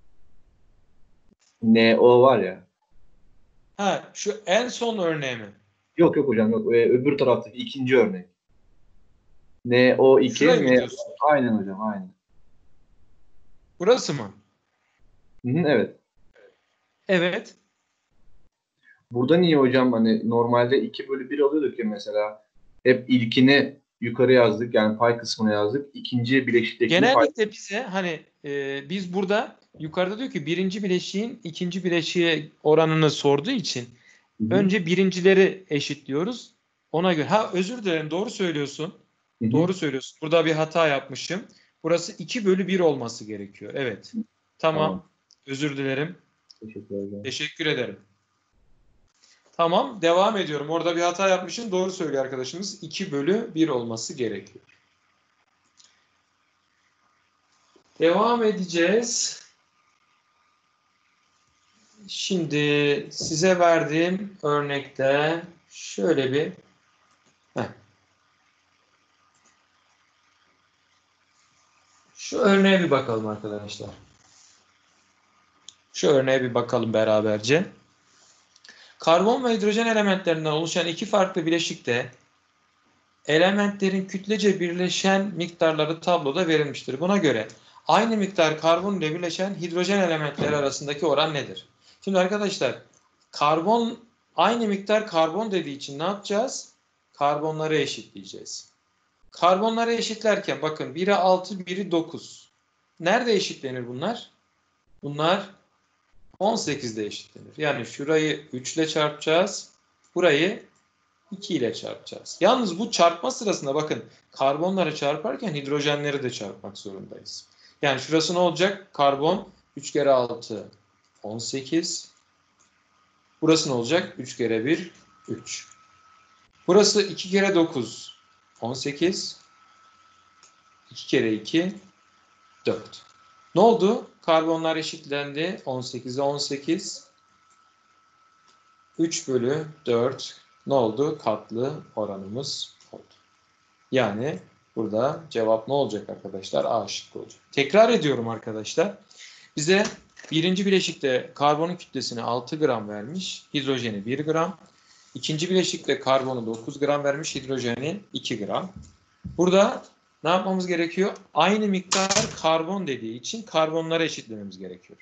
NO var ya. Ha, şu en son örneği mi? Yok hocam yok. Öbür taraftaki ikinci örnek. NO2 Şurayı mı NO. diyorsun? Aynen hocam aynen. Burası mı? Hı, evet. Evet. Burada niye hocam hani normalde 2 bölü 1 alıyorduk ya mesela. Hep ilkini yukarı yazdık yani pay kısmına yazdık. İkinci bileşiktekini pay. Genellikle bize hani biz burada yukarıda diyor ki birinci bileşiğin ikinci bileşiğe oranını sorduğu için Hı-hı. önce birincileri eşitliyoruz. Ona göre. Ha, özür dilerim, doğru söylüyorsun. Hı-hı. Doğru söylüyorsun. Burada bir hata yapmışım. Burası 2 bölü 1 olması gerekiyor. Evet. Tamam. Özür dilerim. Teşekkür ederim. Tamam. Devam ediyorum. Orada bir hata yapmışım. Doğru söylüyor arkadaşımız. 2 bölü 1 olması gerekiyor. Devam edeceğiz. Şimdi size verdiğim örnekte şöyle bir şu örneğe bir bakalım arkadaşlar. Şu örneğe bir bakalım beraberce. Karbon ve hidrojen elementlerinden oluşan iki farklı bileşikte elementlerin kütlece birleşen miktarları tabloda verilmiştir. Buna göre aynı miktar karbon ile birleşen hidrojen elementleri arasındaki oran nedir? Şimdi arkadaşlar karbon aynı miktar karbon dediği için ne yapacağız? Karbonları eşitleyeceğiz. Karbonları eşitlerken bakın biri 6, biri 9. Nerede eşitlenir bunlar? Bunlar 18'de eşitlenir. Yani şurayı 3 ile çarpacağız. Burayı 2 ile çarpacağız. Yalnız bu çarpma sırasında bakın karbonları çarparken hidrojenleri de çarpmak zorundayız. Yani şurası ne olacak? Karbon 3 kere 6 18. Burası ne olacak? 3 kere 1 3. Burası 2 kere 9 18. 2 kere 2 4. Ne oldu? Karbonlar eşitlendi. 18'e 18. 3 bölü 4 ne oldu? Katlı oranımız oldu. Yani burada cevap ne olacak arkadaşlar? A şıkkı olacak. Tekrar ediyorum arkadaşlar. Bize birinci bileşikte karbonun kütlesini 6 gram vermiş. Hidrojeni 1 gram. İkinci bileşikte karbonu 9 gram vermiş. Hidrojeni 2 gram. Burada ne yapmamız gerekiyor? Aynı miktar karbon dediği için karbonları eşitlememiz gerekiyor.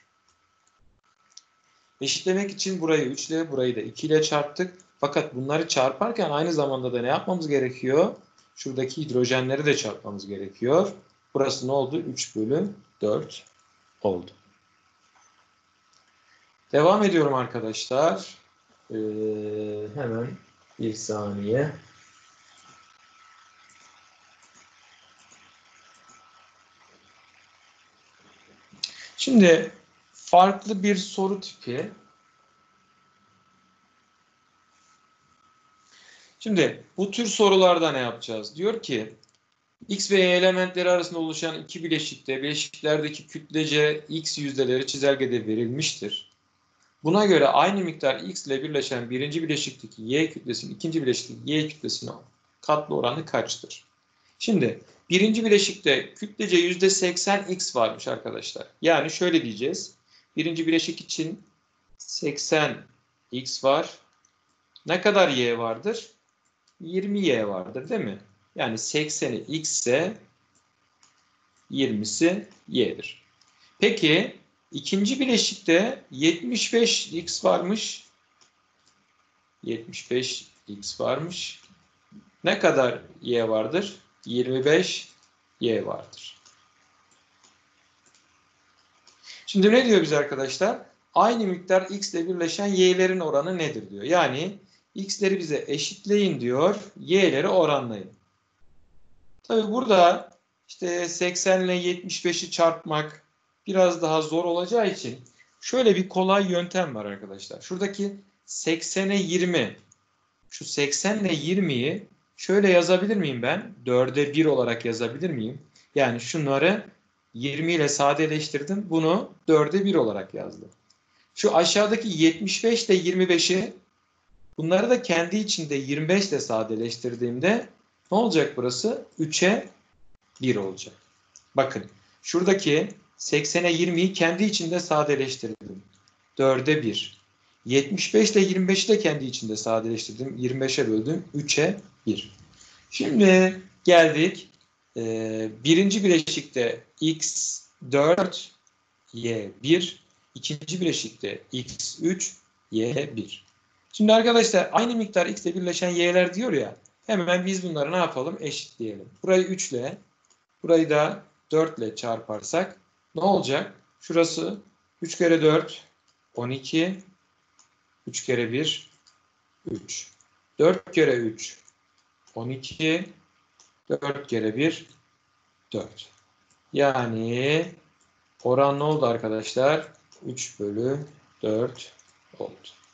Eşitlemek için burayı 3 ile, burayı da 2 ile çarptık. Fakat bunları çarparken aynı zamanda da ne yapmamız gerekiyor? Şuradaki hidrojenleri de çarpmamız gerekiyor. Burası ne oldu? 3 bölü 4 oldu. Devam ediyorum arkadaşlar. Hemen bir saniye. Şimdi farklı bir soru tipi. Şimdi bu tür sorularda ne yapacağız? Diyor ki X ve Y elementleri arasında oluşan iki bileşikte bileşiklerdeki kütlece X yüzdeleri çizelgede verilmiştir. Buna göre aynı miktar X ile birleşen birinci bileşikteki Y kütlesinin ikinci bileşikteki Y kütlesine katlı oranı kaçtır? Şimdi birinci bileşikte kütlece %80 X varmış arkadaşlar. Yani şöyle diyeceğiz. Birinci bileşik için 80 X var. Ne kadar Y vardır? 20 Y vardır değil mi? Yani 80'i X ise 20'si Y'dir. Peki ikinci bileşikte 75X varmış. 75X varmış. Ne kadar Y vardır? 25 Y vardır. Şimdi ne diyor bize arkadaşlar? Aynı miktar X ile birleşen Y'lerin oranı nedir diyor. Yani X'leri bize eşitleyin diyor. Y'leri oranlayın. Tabi burada işte 80 ile 75'i çarpmak biraz daha zor olacağı için şöyle bir kolay yöntem var arkadaşlar. Şuradaki 80'e 20, şu 80 ile 20'yi şöyle yazabilir miyim ben? 4'e 1 olarak yazabilir miyim? Yani şunları 20 ile sadeleştirdim. Bunu 4'e 1 olarak yazdım. Şu aşağıdaki 75 ile 25'i bunları da kendi içinde 25 ile sadeleştirdiğimde ne olacak burası? 3'e 1 olacak. Bakın şuradaki 80'e 20'yi kendi içinde sadeleştirdim. 4'e 1. 75 ile 25'i de kendi içinde sadeleştirdim. 25'e böldüm. 3'e 1. Şimdi geldik. Birinci bileşikte x 4, y 1. İkinci bileşikte x 3, y 1. Şimdi arkadaşlar aynı miktar x ile birleşen y'ler diyor ya. Hemen biz bunları ne yapalım? Eşitleyelim. Burayı 3 ile, burayı da 4 ile çarparsak ne olacak? Şurası 3 kere 4, 12. 3 kere 1, 3. 4 kere 3, 12. 4 kere 1, 4. Yani oran ne oldu arkadaşlar? 3 bölü 4 oldu.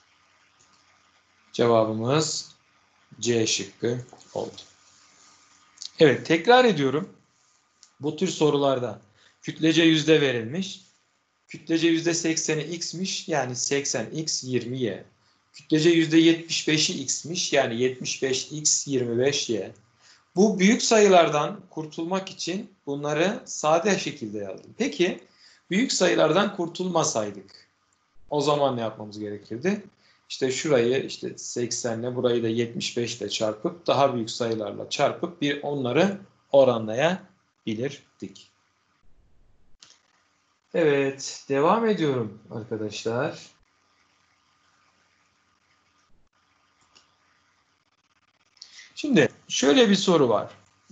Cevabımız C şıkkı oldu. Evet, tekrar ediyorum. Bu tür sorularda kütlece yüzde verilmiş. Kütlece yüzde 80'i x'miş. Yani 80x 20y. Kütlece yüzde 75'i x'miş. Yani 75x 25y. Bu büyük sayılardan kurtulmak için bunları sade şekilde yazdım. Peki büyük sayılardan kurtulmasaydık o zaman ne yapmamız gerekirdi? İşte şurayı işte 80 ile burayı da 75 ile çarpıp daha büyük sayılarla çarpıp onları oranlayabilirdik. Evet, devam ediyorum arkadaşlar. Şimdi şöyle bir soru var.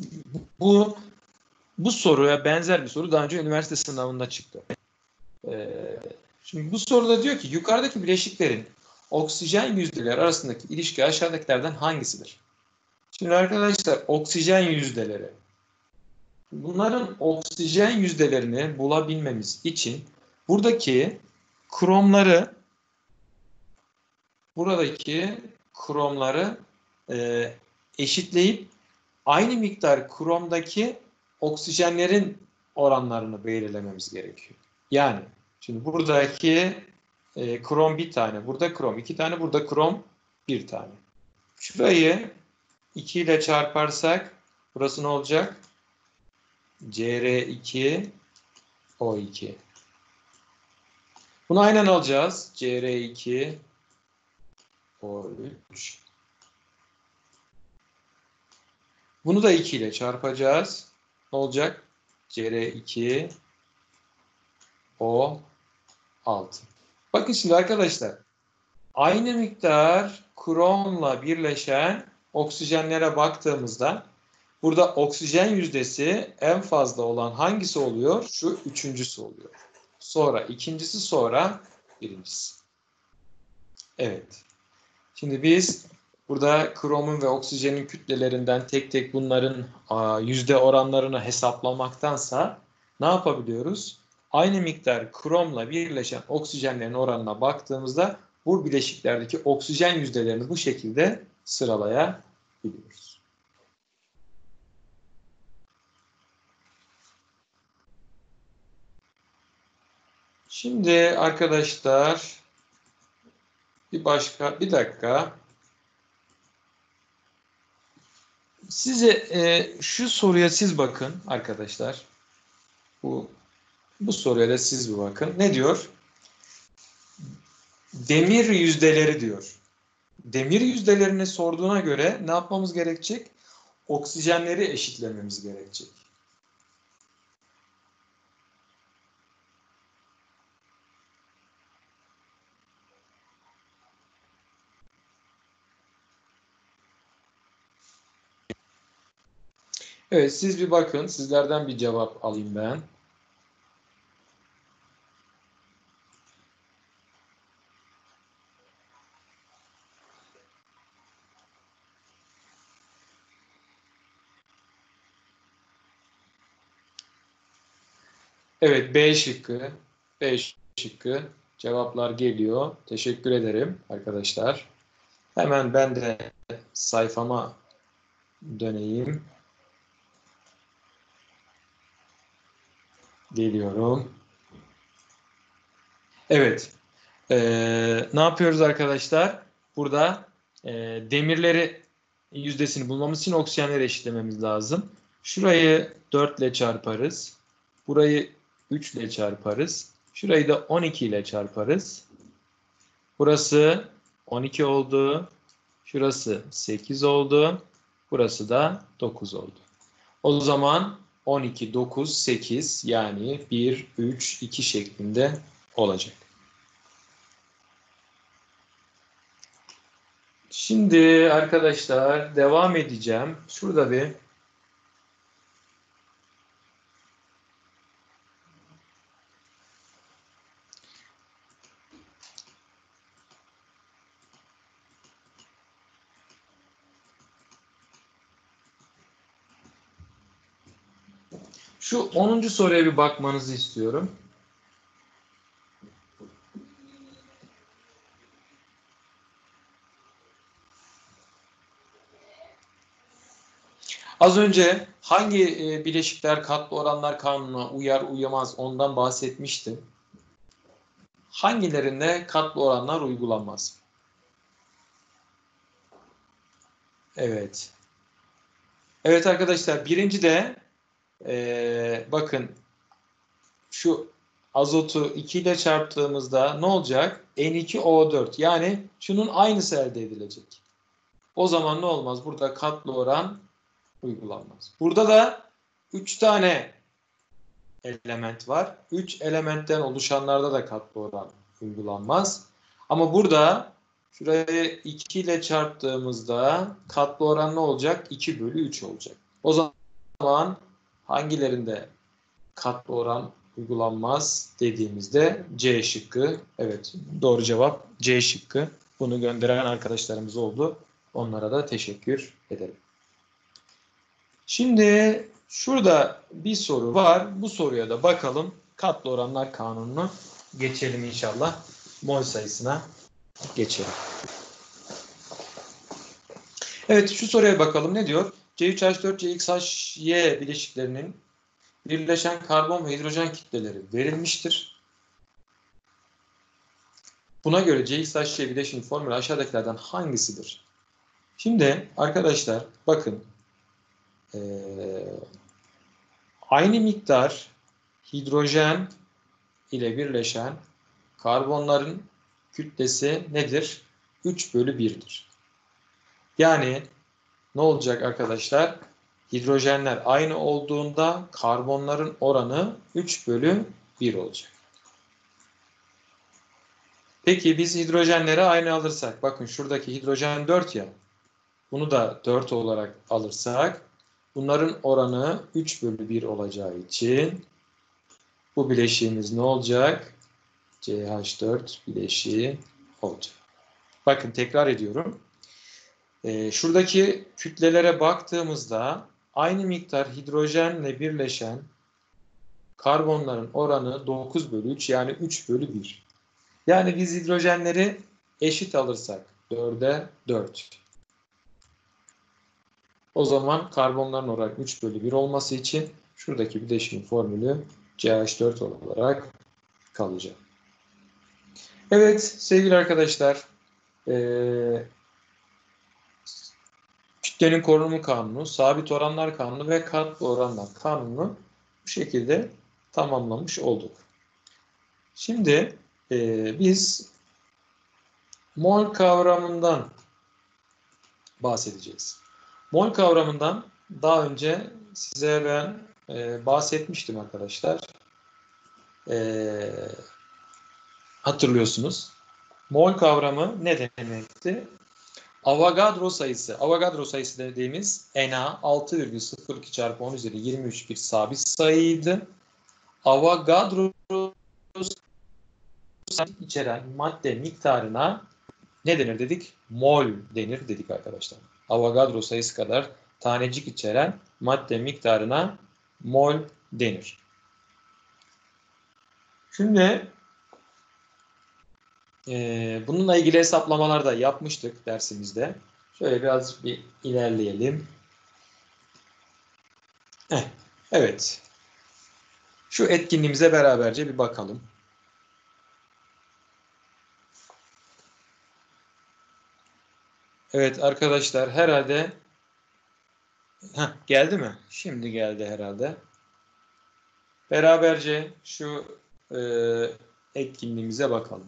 Bu soruya benzer bir soru daha önce üniversite sınavında çıktı. Şimdi bu soruda diyor ki yukarıdaki bileşiklerin oksijen yüzdeleri arasındaki ilişki aşağıdakilerden hangisidir? Şimdi arkadaşlar oksijen yüzdeleri. Bunların oksijen yüzdelerini bulabilmemiz için buradaki kromları eşitleyip aynı miktar kromdaki oksijenlerin oranlarını belirlememiz gerekiyor. Yani şimdi buradaki krom bir tane, burada krom iki tane, burada krom bir tane. Şurayı 2 ile çarparsak burası ne olacak? Cr2 O2. Bunu aynen alacağız. Cr2 O3. Bunu da 2 ile çarpacağız. ne olacak? Cr2 O6. Bakın şimdi arkadaşlar. Aynı miktar kromla birleşen oksijenlere baktığımızda burada oksijen yüzdesi en fazla olan hangisi oluyor? Şu üçüncüsü oluyor. Sonra ikincisi, sonra birincisi. Evet. Şimdi biz burada kromun ve oksijenin kütlelerinden tek tek bunların yüzde oranlarını hesaplamaktansa ne yapabiliyoruz? Aynı miktar kromla birleşen oksijenlerin oranına baktığımızda bu bileşiklerdeki oksijen yüzdelerini bu şekilde sıralayabiliyoruz. Şimdi arkadaşlar bir dakika. Size şu soruya siz bakın arkadaşlar. Bu soruya da siz bir bakın. Ne diyor? Demir yüzdeleri diyor. Demir yüzdelerini sorduğuna göre ne yapmamız gerekecek? Oksijenleri eşitlememiz gerekecek. Evet, siz bir bakın. Sizlerden bir cevap alayım ben. Evet, B şıkkı. B şıkkı. Cevaplar geliyor. Teşekkür ederim arkadaşlar. Hemen ben de sayfama döneyim. Geliyorum. Evet. Ne yapıyoruz arkadaşlar? Burada demirleri yüzdesini bulmamız için oksijenleri eşitlememiz lazım. Şurayı 4 ile çarparız. Burayı 3 ile çarparız. Şurayı da 12 ile çarparız. Burası 12 oldu. Şurası 8 oldu. Burası da 9 oldu. O zaman 12, 9, 8 yani 1, 3, 2 şeklinde olacak. Şimdi arkadaşlar devam edeceğim. Şurada bir şu 10. soruya bir bakmanızı istiyorum. Az önce hangi bileşikler katlı oranlar kanununa uyar uyamaz ondan bahsetmiştim. Hangilerinde katlı oranlar uygulanmaz? Evet. Evet arkadaşlar birinci de bakın şu azotu 2 ile çarptığımızda ne olacak? N2O4 yani şunun aynısı elde edilecek. O zaman ne olmaz? Burada katlı oran uygulanmaz. Burada da 3 tane element var. 3 elementten oluşanlarda da katlı oran uygulanmaz. Ama burada şurayı 2 ile çarptığımızda katlı oran ne olacak? 2 bölü 3 olacak. O zaman hangilerinde katlı oran uygulanmaz dediğimizde C şıkkı. Evet, doğru cevap C şıkkı. Bunu gönderen arkadaşlarımız oldu. Onlara da teşekkür ederim. Şimdi şurada bir soru var. Bu soruya da bakalım. Katlı oranlar kanununu geçelim inşallah. Mol sayısına geçelim. Evet şu soruya bakalım. Ne diyor? C3H4, CXHY bileşiklerinin birleşen karbon ve hidrojen kütleleri verilmiştir. Buna göre CXHY bileşiğinin formülü aşağıdakilerden hangisidir? Şimdi arkadaşlar bakın aynı miktar hidrojen ile birleşen karbonların kütlesi nedir? 3 bölü 1'dir. Yani ne olacak arkadaşlar? hidrojenler aynı olduğunda karbonların oranı 3/1 olacak. Peki biz hidrojenleri aynı alırsak, bakın şuradaki hidrojen 4 ya, bunu da 4 olarak alırsak bunların oranı 3/1 olacağı için bu bileşiğimiz ne olacak? CH4 bileşiği olacak. Bakın tekrar ediyorum. Şuradaki kütlelere baktığımızda aynı miktar hidrojenle birleşen karbonların oranı 9/3 yani 3/1. Yani biz hidrojenleri eşit alırsak 4'e 4. O zaman karbonların oranı 3/1 olması için şuradaki bileşiğin formülü CH4 olarak kalacak. Evet sevgili arkadaşlar, kütlenin korunumu kanunu, sabit oranlar kanunu ve katlı oranlar kanunu bu şekilde tamamlamış olduk. Şimdi biz mol kavramından bahsedeceğiz. Mol kavramından daha önce size ben bahsetmiştim arkadaşlar. Hatırlıyorsunuz. Mol kavramı ne demekti? Avogadro sayısı. Avogadro sayısı dediğimiz Na 6,02 çarpı 10 üzeri 23 bir sabit sayıydı. Avogadro içeren madde miktarına ne denir dedik? Mol denir dedik arkadaşlar. Avogadro sayısı kadar tanecik içeren madde miktarına mol denir. Şimdi bununla ilgili hesaplamalar da yapmıştık dersimizde. Şöyle biraz bir ilerleyelim. Evet. Şu etkinliğimize beraberce bir bakalım. Evet arkadaşlar herhalde geldi mi? Şimdi geldi herhalde. Beraberce şu etkinliğimize bakalım.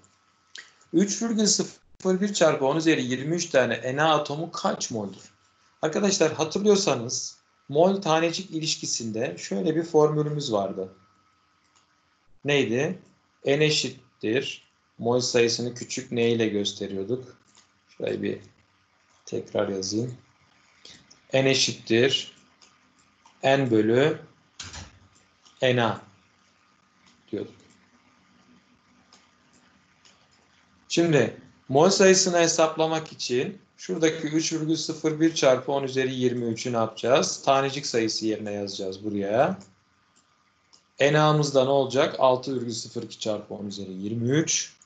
3,01 çarpı 10 üzeri 23 tane Na atomu kaç moldur? Arkadaşlar hatırlıyorsanız mol tanecik ilişkisinde şöyle bir formülümüz vardı. Neydi? N eşittir. Mol sayısını küçük n ile gösteriyorduk. Şöyle bir tekrar yazayım. N eşittir. N bölü Na diyorduk. Şimdi mol sayısını hesaplamak için şuradaki 3,01 çarpı 10 üzeri 23'ü ne yapacağız? Tanecik sayısı yerine yazacağız buraya. Na'mız da ne olacak? 6,02 çarpı 10 üzeri 23.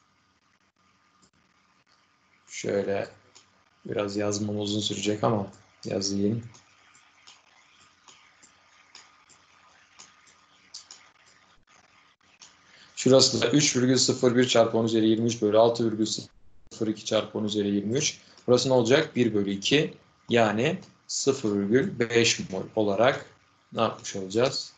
Şöyle biraz yazmam uzun sürecek ama yazayım. Şurası da 3,01 çarpı 10 üzeri 23 bölü 6,02 çarpı 10 üzeri 23. Burası ne olacak? 1/2 yani 0,5 mol olarak ne yapmış olacağız?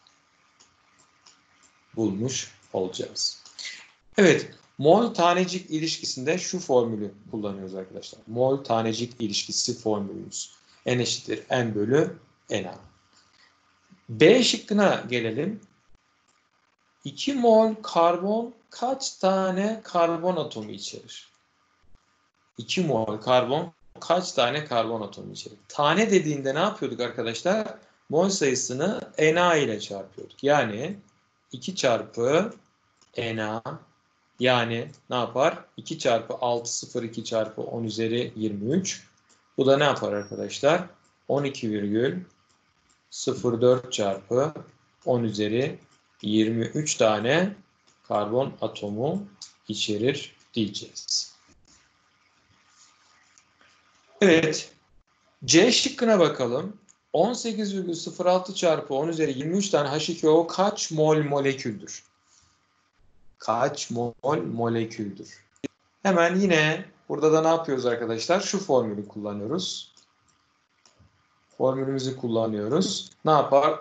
Bulmuş olacağız. Evet, mol tanecik ilişkisinde şu formülü kullanıyoruz arkadaşlar. Mol tanecik ilişkisi formülümüz. N eşittir N bölü Na. B şıkkına gelelim. 2 mol karbon kaç tane karbon atomu içerir? 2 mol karbon kaç tane karbon atomu içerir? Tane dediğinde ne yapıyorduk arkadaşlar? Mol sayısını Na ile çarpıyorduk. Yani 2 çarpı Na yani ne yapar? 2 çarpı 6,02 çarpı 10 üzeri 23. Bu da ne yapar arkadaşlar? 12,04 çarpı 10 üzeri 23 tane karbon atomu içerir diyeceğiz. Evet. C şıkkına bakalım. 18,06 çarpı 10 üzeri 23 tane H2O kaç mol moleküldür? Kaç mol moleküldür? Hemen yine burada da ne yapıyoruz arkadaşlar? Şu formülü kullanıyoruz. Formülümüzü kullanıyoruz. Ne yapar?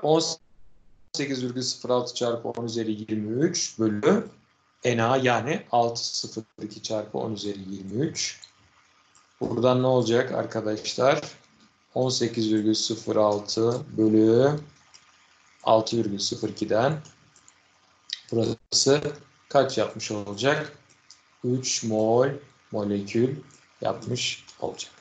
18,06 çarpı 10 üzeri 23 bölü Na yani 6,02 çarpı 10 üzeri 23. Buradan ne olacak arkadaşlar? 18,06 bölü 6,02'den burası kaç yapmış olacak? 3 mol molekül yapmış olacak.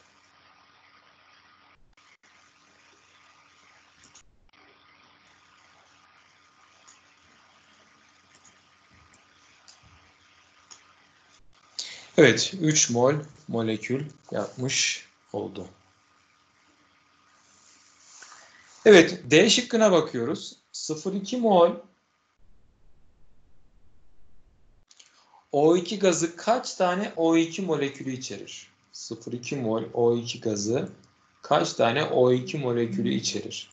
Evet, 3 mol molekül yapmış oldu. Evet, D şıkkına bakıyoruz. 0,2 mol O2 gazı kaç tane O2 molekülü içerir? 0,2 mol O2 gazı kaç tane O2 molekülü içerir?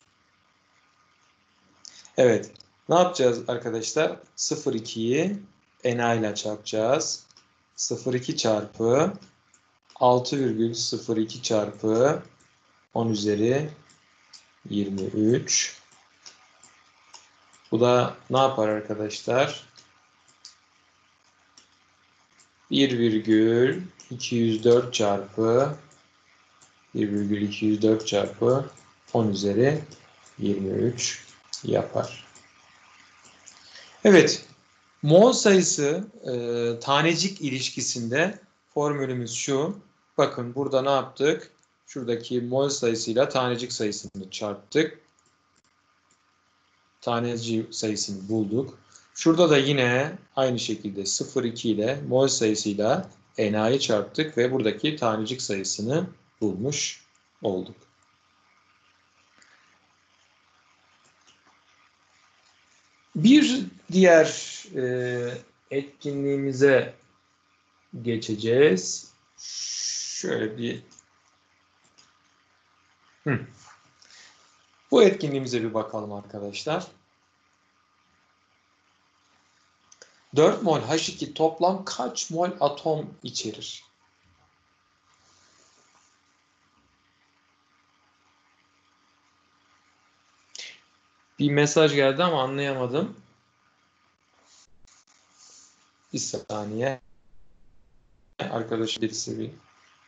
Evet, ne yapacağız arkadaşlar? 0,2'yi Na ile çarpacağız. 0,2 çarpı 6,02 çarpı 10 üzeri 23. Bu da ne yapar arkadaşlar? 1,204 çarpı 1,204 çarpı 10 üzeri 23 yapar. Evet, mol sayısı tanecik ilişkisinde formülümüz şu. Bakın burada ne yaptık? Şuradaki mol sayısıyla tanecik sayısını çarptık. Tanecik sayısını bulduk. Şurada da yine aynı şekilde 0,2 ile mol sayısıyla Na'yı çarptık ve buradaki tanecik sayısını bulmuş olduk. Bir diğer etkinliğimize geçeceğiz. Şöyle bir bu etkinliğimize bir bakalım arkadaşlar. 4 mol H2 toplam kaç mol atom içerir? Bir mesaj geldi ama anlayamadım. Bir saniye. Arkadaş birisi bir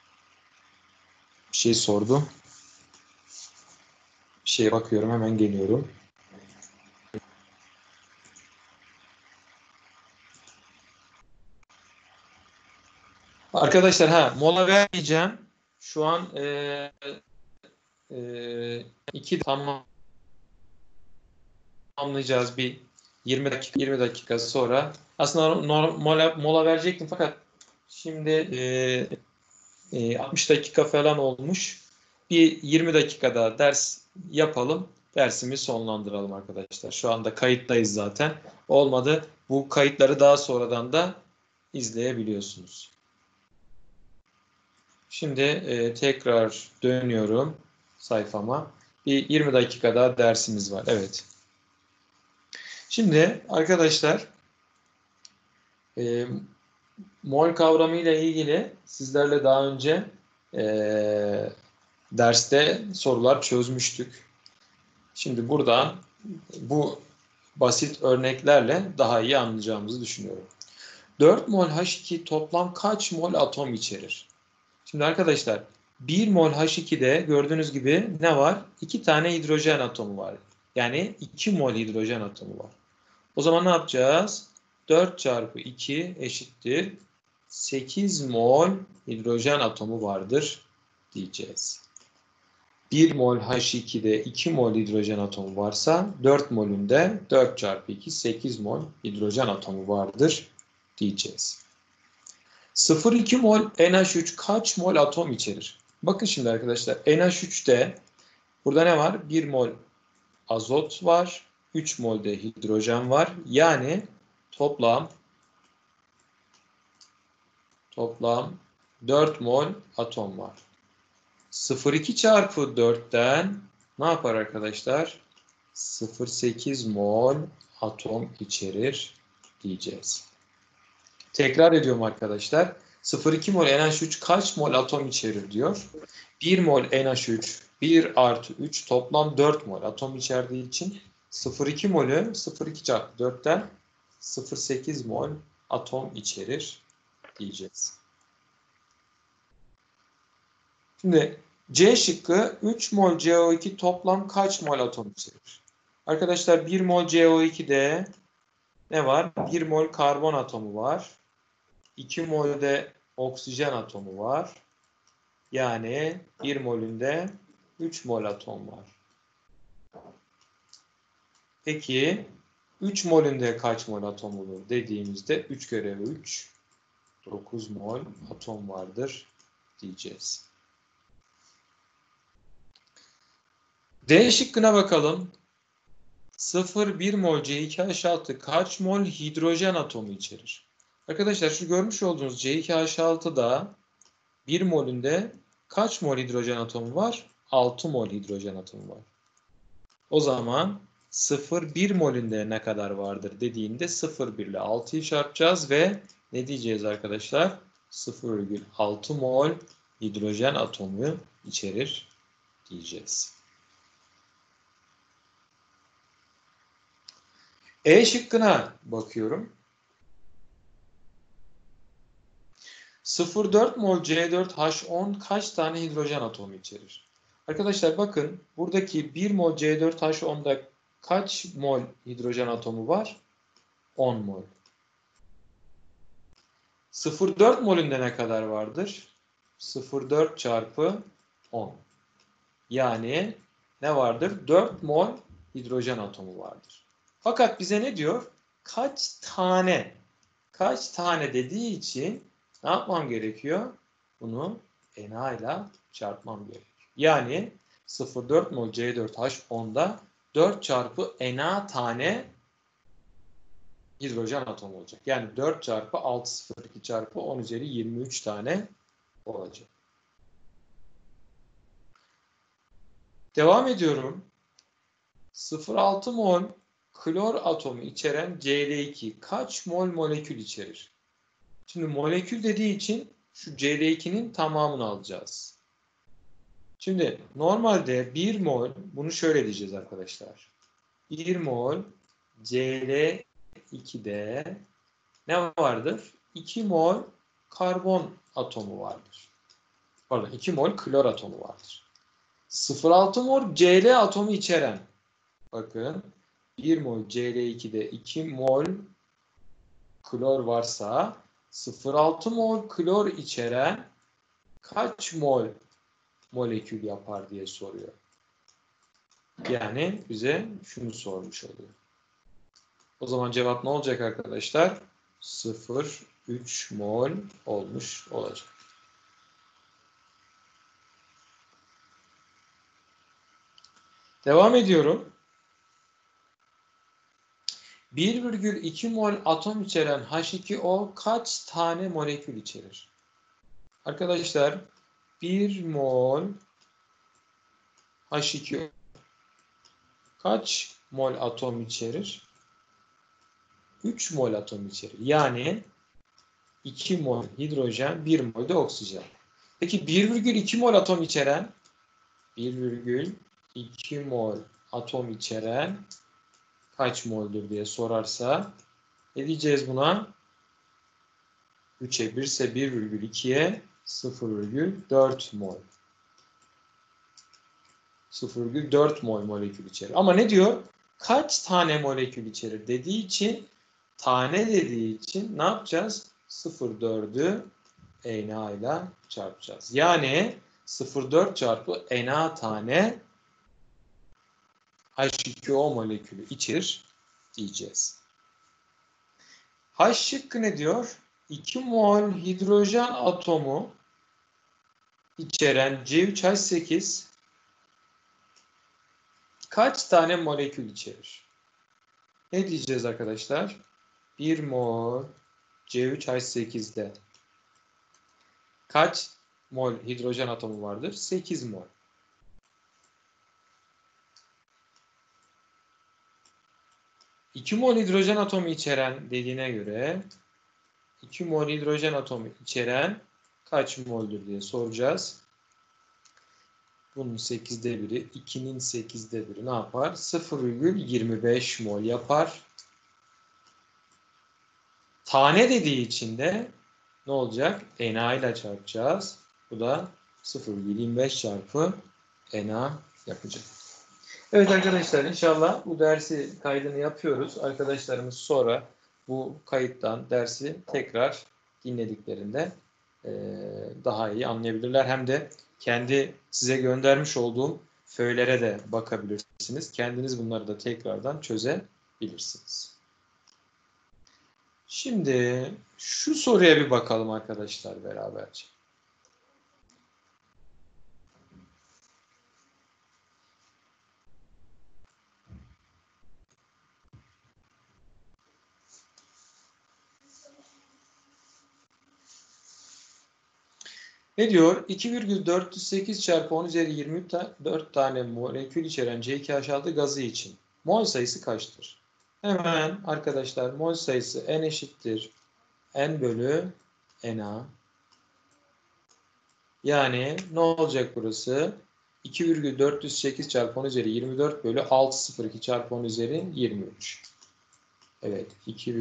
şey sordu. Bir şeye bakıyorum, hemen geliyorum. Arkadaşlar mola vermeyeceğim. Şu an 2 tamamlayacağız, bir 20 dakika sonra. Aslında mola verecektim fakat şimdi 60 dakika falan olmuş. Bir 20 dakikada ders yapalım. Dersimi sonlandıralım arkadaşlar. Şu anda kayıttayız zaten. Olmadı. Bu kayıtları daha sonradan da izleyebiliyorsunuz. Şimdi tekrar dönüyorum sayfama. Bir 20 dakika daha dersimiz var. Evet. Şimdi arkadaşlar mol kavramı ile ilgili sizlerle daha önce derste sorular çözmüştük. Şimdi buradan bu basit örneklerle daha iyi anlayacağımızı düşünüyorum. 4 mol H2 toplam kaç mol atom içerir? Şimdi arkadaşlar 1 mol H2'de gördüğünüz gibi ne var? 2 tane hidrojen atomu var. Yani 2 mol hidrojen atomu var. O zaman ne yapacağız? 4 çarpı 2 eşittir 8 mol hidrojen atomu vardır diyeceğiz. 1 mol H2'de 2 mol hidrojen atomu varsa 4 molünde 4 çarpı 2 8 mol hidrojen atomu vardır diyeceğiz. 0,2 mol NH3 kaç mol atom içerir? Bakın şimdi arkadaşlar NH3'te burada ne var? 1 mol azot var. 3 mol de hidrojen var. Yani toplam 4 mol atom var. 0,2 çarpı 4'ten ne yapar arkadaşlar? 0,8 mol atom içerir diyeceğiz. Tekrar ediyorum arkadaşlar. 0,2 mol NH3 kaç mol atom içerir diyor. 1 mol NH3 1 artı 3 toplam 4 mol atom içerdiği için 0,2 molü 0,2 çarpı 4'ten 0,8 mol atom içerir diyeceğiz. Şimdi C şıkkı 3 mol CO2 toplam kaç mol atom içerir? Arkadaşlar 1 mol CO2'de ne var? 1 mol karbon atomu var. 2 mol de oksijen atomu var. Yani 1 molünde 3 mol atom var. Peki 3 molünde kaç mol atom olur dediğimizde 3 kere 3 9 mol atom vardır diyeceğiz. D şıkkına bakalım. 0,1 mol C2H6 kaç mol hidrojen atomu içerir? Arkadaşlar şu görmüş olduğunuz C2H6'da 1 molünde kaç mol hidrojen atomu var? 6 mol hidrojen atomu var. O zaman 0,1 molünde ne kadar vardır dediğinde 0,1 ile 6'yı çarpacağız ve ne diyeceğiz arkadaşlar? 0,6 mol hidrojen atomu içerir diyeceğiz. E şıkkına bakıyorum. 0,4 mol C4H10 kaç tane hidrojen atomu içerir? Arkadaşlar bakın buradaki 1 mol C4H10'da kaç mol hidrojen atomu var? 10 mol. 0,4 molünde ne kadar vardır? 0,4 çarpı 10. Yani ne vardır? 4 mol hidrojen atomu vardır. Fakat bize ne diyor? Kaç tane? Kaç tane dediği için ne yapmam gerekiyor? Bunu Na ile çarpmam gerekiyor. Yani 0,4 mol C4H10'da 4 çarpı Na tane hidrojen atomu olacak. Yani 4 çarpı 6,02 çarpı 10 üzeri 23 tane olacak. Devam ediyorum. 0,6 mol klor atomu içeren Cl2 kaç mol molekül içerir? Şimdi molekül dediği için şu Cl2'nin tamamını alacağız. Şimdi normalde 1 mol, bunu şöyle diyeceğiz arkadaşlar. 1 mol Cl2'de ne vardır? 2 mol karbon atomu vardır. Pardon, 2 mol klor atomu vardır. 0,6 mol Cl atomu içeren, bakın 1 mol Cl2'de 2 mol klor varsa 0,6 mol klor içeren kaç mol molekül yapar diye soruyor. Yani bize şunu sormuş oluyor. O zaman cevap ne olacak arkadaşlar? 0,3 mol olmuş olacak. Devam ediyorum. 1,2 mol atom içeren H2O kaç tane molekül içerir? Arkadaşlar 1 mol H2O kaç mol atom içerir? 3 mol atom içerir. Yani 2 mol hidrojen, 1 mol de oksijen. Peki 1,2 mol atom içeren 1,2 mol atom içeren kaç moldur diye sorarsa ne diyeceğiz buna? 3'e 1 ise 1,2'ye 0,4 mol. 0,4 mol molekül içerir. Ama ne diyor? Kaç tane molekül içerir dediği için, tane dediği için ne yapacağız? 0,4'ü Na ile çarpacağız. Yani 0,4 çarpı Na tane H2O molekülü içerir diyeceğiz. H şıkkı ne diyor? 2 mol hidrojen atomu içeren C3H8 kaç tane molekül içerir? Ne diyeceğiz arkadaşlar? 1 mol C3H8'de kaç mol hidrojen atomu vardır? 8 mol. 2 mol hidrojen atomu içeren dediğine göre 2 mol hidrojen atomu içeren kaç moldür diye soracağız. Bunun 8'de 1'i, 2'nin 8'de 1'i ne yapar? 0,25 mol yapar. Tane dediği için de ne olacak? Na ile çarpacağız. Bu da 0,25 çarpı Na yapacak. Evet arkadaşlar, inşallah bu dersi kaydını yapıyoruz. Arkadaşlarımız sonra bu kayıttan dersi tekrar dinlediklerinde daha iyi anlayabilirler. Hem de kendi size göndermiş olduğum föylere de bakabilirsiniz. Kendiniz bunları da tekrardan çözebilirsiniz. Şimdi şu soruya bir bakalım arkadaşlar beraberce. Ne diyor? 2,408 çarpı 10 üzeri 24 tane molekül içeren C2H6 gazı için mol sayısı kaçtır? Hemen arkadaşlar mol sayısı N eşittir N bölü Na. Yani ne olacak burası? 2,408 çarpı 10 üzeri 24 bölü 602 çarpı 10 üzeri 23. Evet,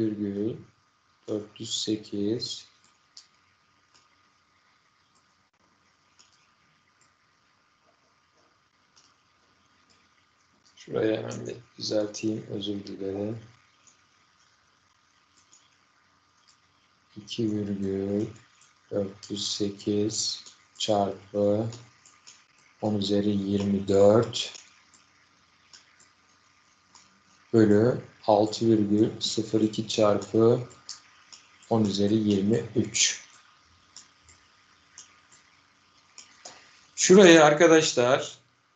2,408 şuraya hemen bir düzelteyim, özür dilerim. 2,408 çarpı 10 üzeri 24 bölü 6,02 çarpı 10 üzeri 23. Şurayı arkadaşlar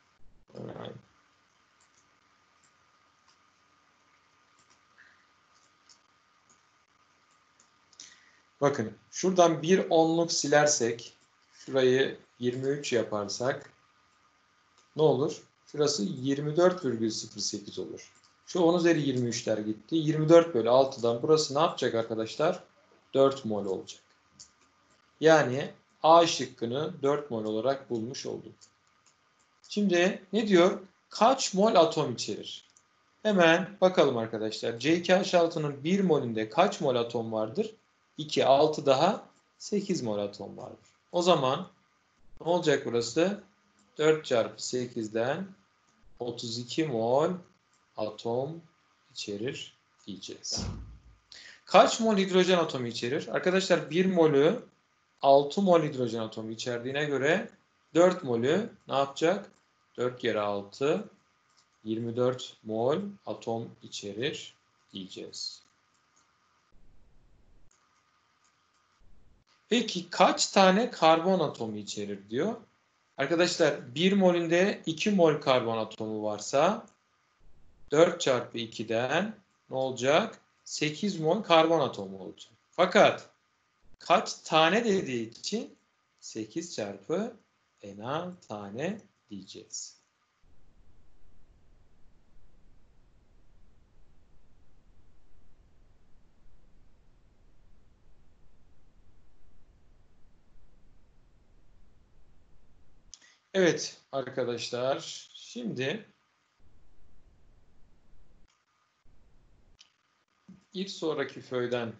bakın şuradan bir onluk silersek, şurayı 23 yaparsak ne olur? Şurası 24,08 olur. Şu 10 üzeri 23'ler gitti. 24 bölü 6'dan burası ne yapacak arkadaşlar? 4 mol olacak. Yani A şıkkını 4 mol olarak bulmuş olduk. Şimdi ne diyor? Kaç mol atom içerir? Hemen bakalım arkadaşlar. C2H6'nın 1 molünde kaç mol atom vardır? 2, 6 daha 8 mol atom vardır. O zaman ne olacak burası? 4 çarpı 8'den 32 mol atom içerir diyeceğiz. Kaç mol hidrojen atomu içerir? Arkadaşlar 1 molü 6 mol hidrojen atomu içerdiğine göre 4 molü ne yapacak? 4 kere 6 24 mol atom içerir diyeceğiz. Peki kaç tane karbon atomu içerir diyor. Arkadaşlar 1 molünde 2 mol karbon atomu varsa 4 çarpı 2'den ne olacak? 8 mol karbon atomu olacak. Fakat kaç tane dediği için 8 çarpı Na tane diyeceğiz. Evet arkadaşlar, şimdi bir sonraki föyden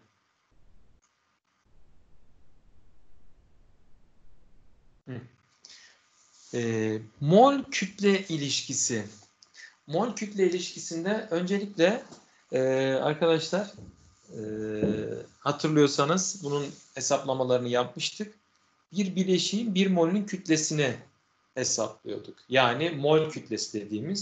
mol kütle ilişkisi. Mol kütle ilişkisinde öncelikle arkadaşlar hatırlıyorsanız bunun hesaplamalarını yapmıştık. Bir bileşiğin 1 molünün kütlesini hesaplıyorduk. Yani mol kütlesi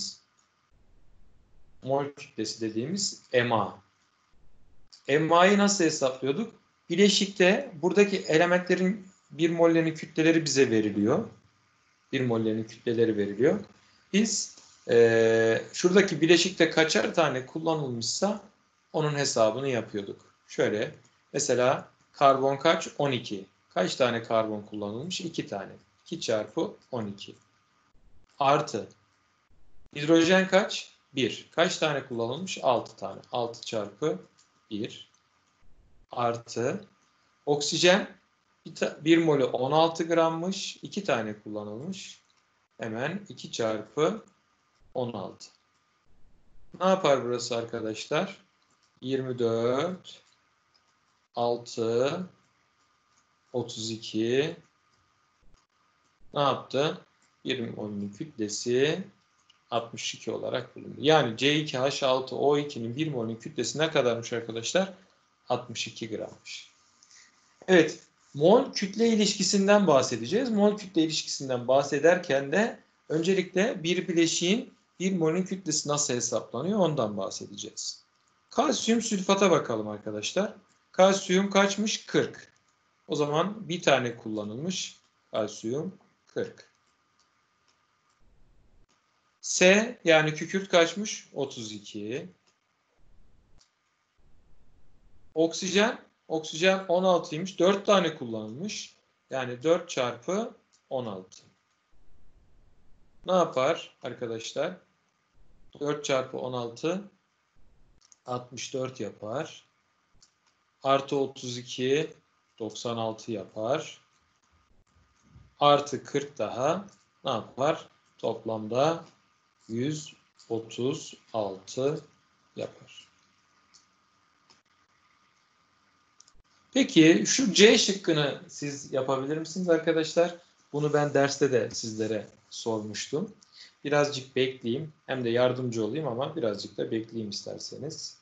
dediğimiz MA. MA'yı nasıl hesaplıyorduk? Bileşikte buradaki elementlerin 1 mollerinin kütleleri bize veriliyor. 1 mollerinin kütleleri veriliyor. Biz şuradaki bileşikte kaçar tane kullanılmışsa onun hesabını yapıyorduk. Şöyle mesela karbon kaç? 12. Kaç tane karbon kullanılmış? 2 tane. 2 çarpı 12. Artı hidrojen kaç? 1. Kaç tane kullanılmış? 6 tane. 6 çarpı 1. Artı oksijen 1 molü 16 grammış. 2 tane kullanılmış. Hemen 2 çarpı 16. Ne yapar burası arkadaşlar? 24, 6, 32, ne yaptı? 1 mol'ün kütlesi 62 olarak bulundu. Yani C2H6O2'nin 1 mol'ün kütlesi ne kadarmış arkadaşlar? 62 grammış. Evet, mol kütle ilişkisinden bahsedeceğiz. Mol kütle ilişkisinden bahsederken de öncelikle bir bileşiğin 1 mol'ün kütlesi nasıl hesaplanıyor ondan bahsedeceğiz. Kalsiyum sülfata bakalım arkadaşlar. Kalsiyum kaçmış? 40. O zaman bir tane kullanılmış. Kalsiyum 40. S yani kükürt kaçmış? 32. Oksijen 16'ymış. 4 tane kullanılmış. Yani 4 çarpı 16. Ne yapar arkadaşlar? 4 çarpı 16 64 yapar. Artı 32 96 yapar. Artı 40 daha ne yapar? Toplamda 136 yapar. Peki şu C şıkkını siz yapabilir misiniz arkadaşlar? Bunu ben derste de sizlere sormuştum. Birazcık bekleyeyim. Hem de yardımcı olayım ama birazcık da bekleyeyim isterseniz.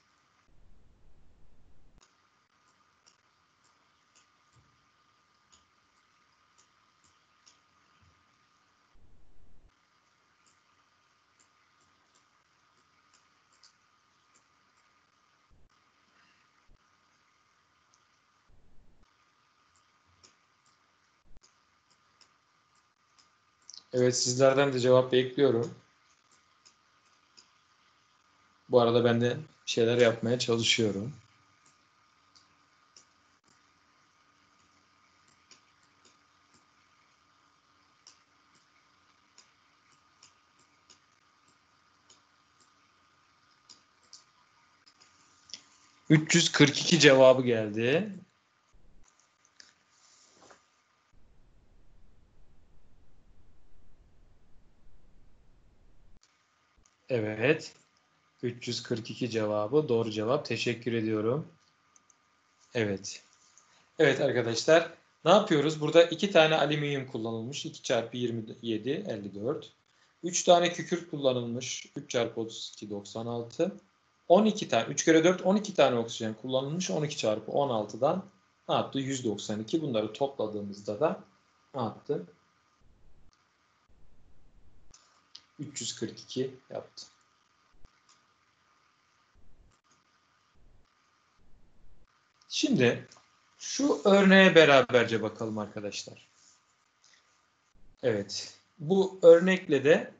Evet, sizlerden de cevap bekliyorum. Bu arada ben de şeyler yapmaya çalışıyorum. ...342 cevabı geldi. Evet. 342 cevabı. Doğru cevap. Teşekkür ediyorum. Evet. Evet arkadaşlar. Ne yapıyoruz? Burada 2 tane alüminyum kullanılmış. 2 çarpı 27 54. 3 tane kükürt kullanılmış. 3 çarpı 32 96. 12 tane 3 kere 4 12 tane oksijen kullanılmış. 12 çarpı 16'dan ne yaptı? 192. Bunları topladığımızda da ne yaptı? 342 yaptı. Şimdi şu örneğe beraberce bakalım arkadaşlar. Evet. Bu örnekle de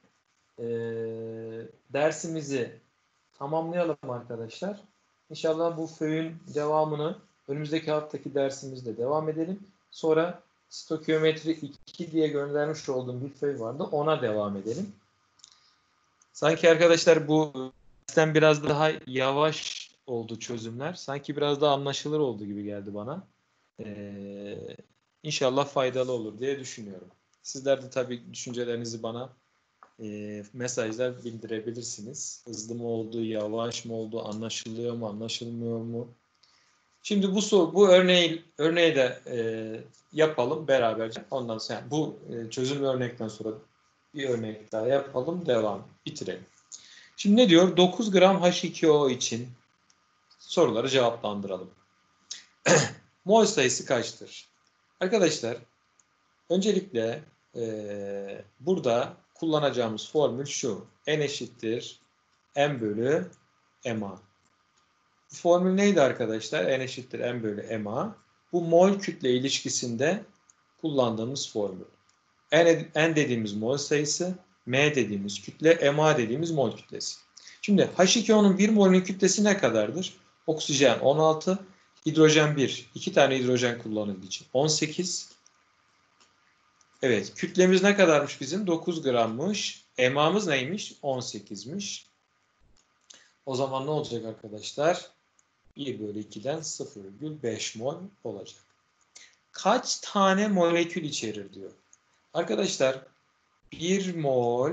dersimizi tamamlayalım arkadaşlar. İnşallah bu föyün devamını önümüzdeki haftaki dersimizde devam edelim. Sonra stoikiyometri 2 diye göndermiş olduğum bir föy vardı. Ona devam edelim. Sanki arkadaşlar bu dersten biraz daha yavaş oldu çözümler. Sanki biraz daha anlaşılır oldu gibi geldi bana. İnşallah faydalı olur diye düşünüyorum. Sizler de tabii düşüncelerinizi bana mesajlar bildirebilirsiniz. Hızlı mı oldu, yavaş mı oldu, anlaşılıyor mu, anlaşılmıyor mu? Şimdi bu örneği de yapalım beraberce. Ondan sonra yani bu çözüm örnekten sonra bir örnek daha yapalım, devam, bitirelim. Şimdi ne diyor? 9 gram H2O için soruları cevaplandıralım. Mol sayısı kaçtır? Arkadaşlar, öncelikle burada kullanacağımız formül şu. N eşittir M bölü MA. Bu formül neydi arkadaşlar? N eşittir M bölü MA. Bu mol kütle ilişkisinde kullandığımız formül. N dediğimiz mol sayısı, M dediğimiz kütle, MA dediğimiz mol kütlesi. Şimdi H2O'nun 1 mol'ün kütlesi ne kadardır? Oksijen 16, hidrojen 1. 2 tane hidrojen kullanıldığı için 18. Evet, kütlemiz ne kadarmış bizim? 9 grammış. MA'mız neymiş? 18'miş. O zaman ne olacak arkadaşlar? 1 bölü 2'den 0,5 mol olacak. Kaç tane molekül içerir diyor. Arkadaşlar 1 mol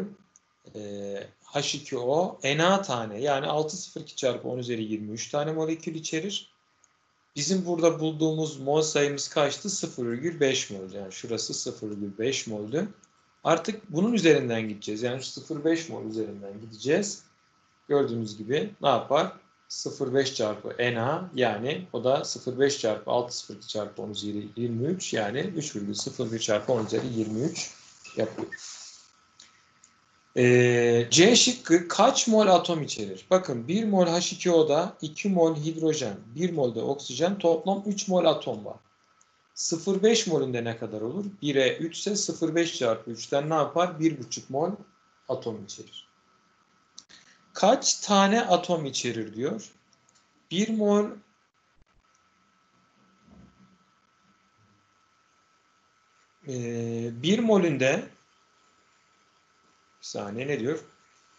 H2O Na tane yani 602 çarpı 10 üzeri 23 tane molekül içerir. bizim burada bulduğumuz mol sayımız kaçtı? 0,5 mol. Yani şurası 0,5 moldü. Artık bunun üzerinden gideceğiz. Yani şu 0,5 mol üzerinden gideceğiz. Gördüğünüz gibi ne yapar? 0,5 çarpı Na, yani o da 0,5 çarpı 6,02 çarpı 10 üzeri 23, yani 3,01 çarpı 10 üzeri 23 yapıyor. C şıkkı kaç mol atom içerir? Bakın 1 mol H2O'da 2 mol hidrojen, 1 mol de oksijen, toplam 3 mol atom var. 0,5 molünde ne kadar olur? 1'e 3 ise 0,5 çarpı 3'ten ne yapar? 1,5 mol atom içerir. Kaç tane atom içerir diyor. 1 mol 1 molünde, bir saniye, ne diyor?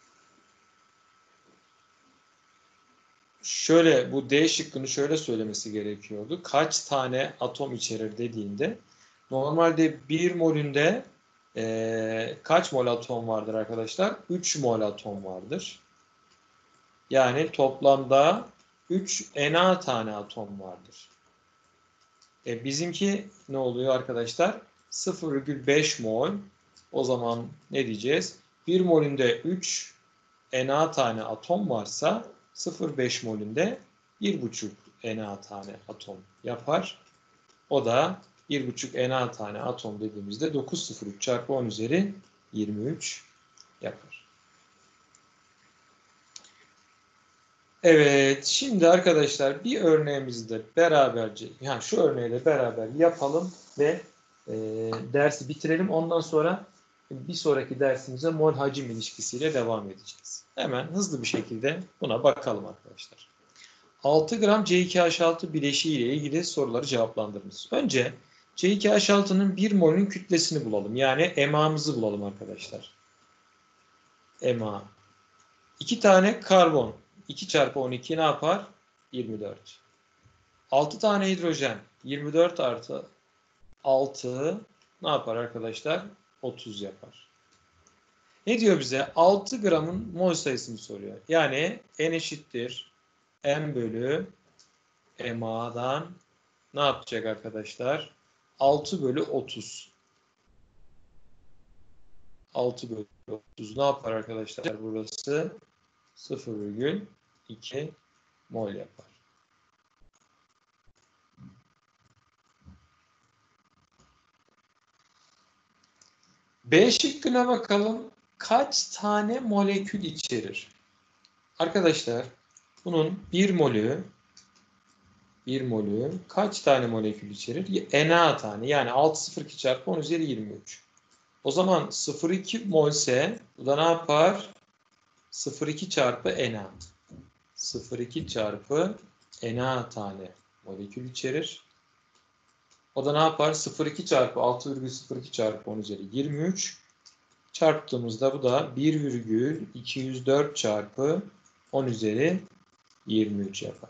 Şöyle, bu D şıkkını şöyle söylemesi gerekiyordu. Kaç tane atom içerir dediğinde, normalde 1 molünde kaç mol atom vardır arkadaşlar? 3 mol atom vardır. Yani toplamda 3 Na tane atom vardır. Bizimki ne oluyor arkadaşlar? 0,5 mol. O zaman ne diyeceğiz? 1 molünde 3 Na tane atom varsa 0,5 molünde 1,5 Na tane atom yapar. O da 1,5 Na tane atom dediğimizde 9,03 çarpı 10 üzeri 23 yapar. Evet, şimdi arkadaşlar bir örneğimizi de beraberce, yani şu örneği de beraber yapalım ve dersi bitirelim. Ondan sonra bir sonraki dersimize mol hacim ilişkisiyle devam edeceğiz. Hemen hızlı bir şekilde buna bakalım arkadaşlar. 6 gram C2H6 bileşiği ile ilgili soruları cevaplandırınız. Önce C2H6'nın 1 mol'ün kütlesini bulalım. Yani MA'mızı bulalım arkadaşlar. MA. 2 tane karbon. 2 çarpı 12 ne yapar? 24. 6 tane hidrojen. 24 artı 6 ne yapar arkadaşlar? 30 yapar. Ne diyor bize? 6 gramın mol sayısını soruyor. Yani N eşittir M bölü MA'dan ne yapacak arkadaşlar? 6 bölü 30. 6 bölü 30 ne yapar arkadaşlar? Burası 0,2 mol yapar. B şıkkına bakalım. Kaç tane molekül içerir? Arkadaşlar bunun 1 molü kaç tane molekül içerir? Na tane. Yani 6,02 çarpı 10 üzeri 23. O zaman 0,2 mol ise bu da ne yapar? 0,2 çarpı Na. 0,2 çarpı Na tane molekül içerir. O da ne yapar? 0,2 çarpı 6,02 çarpı 10 üzeri 23. Çarptığımızda bu da 1,204 çarpı 10 üzeri 23 yapar.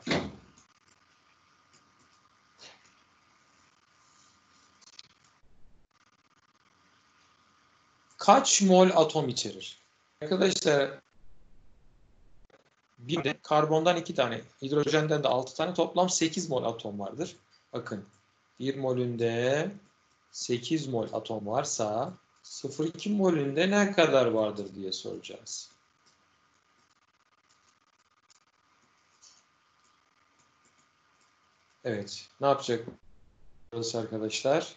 Kaç mol atom içerir? Arkadaşlar bir de karbondan 2 tane, hidrojenden de 6 tane, toplam 8 mol atom vardır. Bakın 1 molünde 8 mol atom varsa 0,2 molünde ne kadar vardır diye soracağız. Evet, ne yapacak burası arkadaşlar?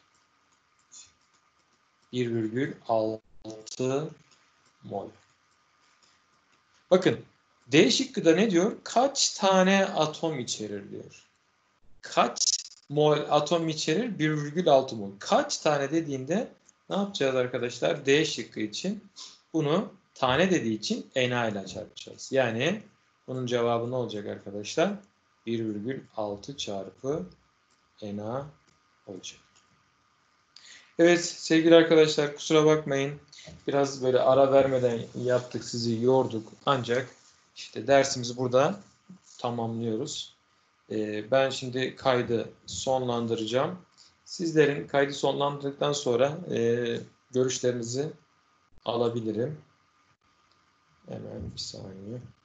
1,6 mol. Bakın D şıkkı da ne diyor? Kaç tane atom içerir diyor. Kaç mol atom içerir? 1,6 mol. Kaç tane dediğinde ne yapacağız arkadaşlar? D şıkkı için bunu tane dediği için Na ile çarpacağız. Yani bunun cevabı ne olacak arkadaşlar? 1,6 çarpı Na olacak. Evet sevgili arkadaşlar, kusura bakmayın. Biraz böyle ara vermeden yaptık, sizi yorduk. Ancak işte dersimizi burada tamamlıyoruz. Ben şimdi kaydı sonlandıracağım. Sizlerin kaydı sonlandırdıktan sonra görüşlerinizi alabilirim. Hemen bir saniye.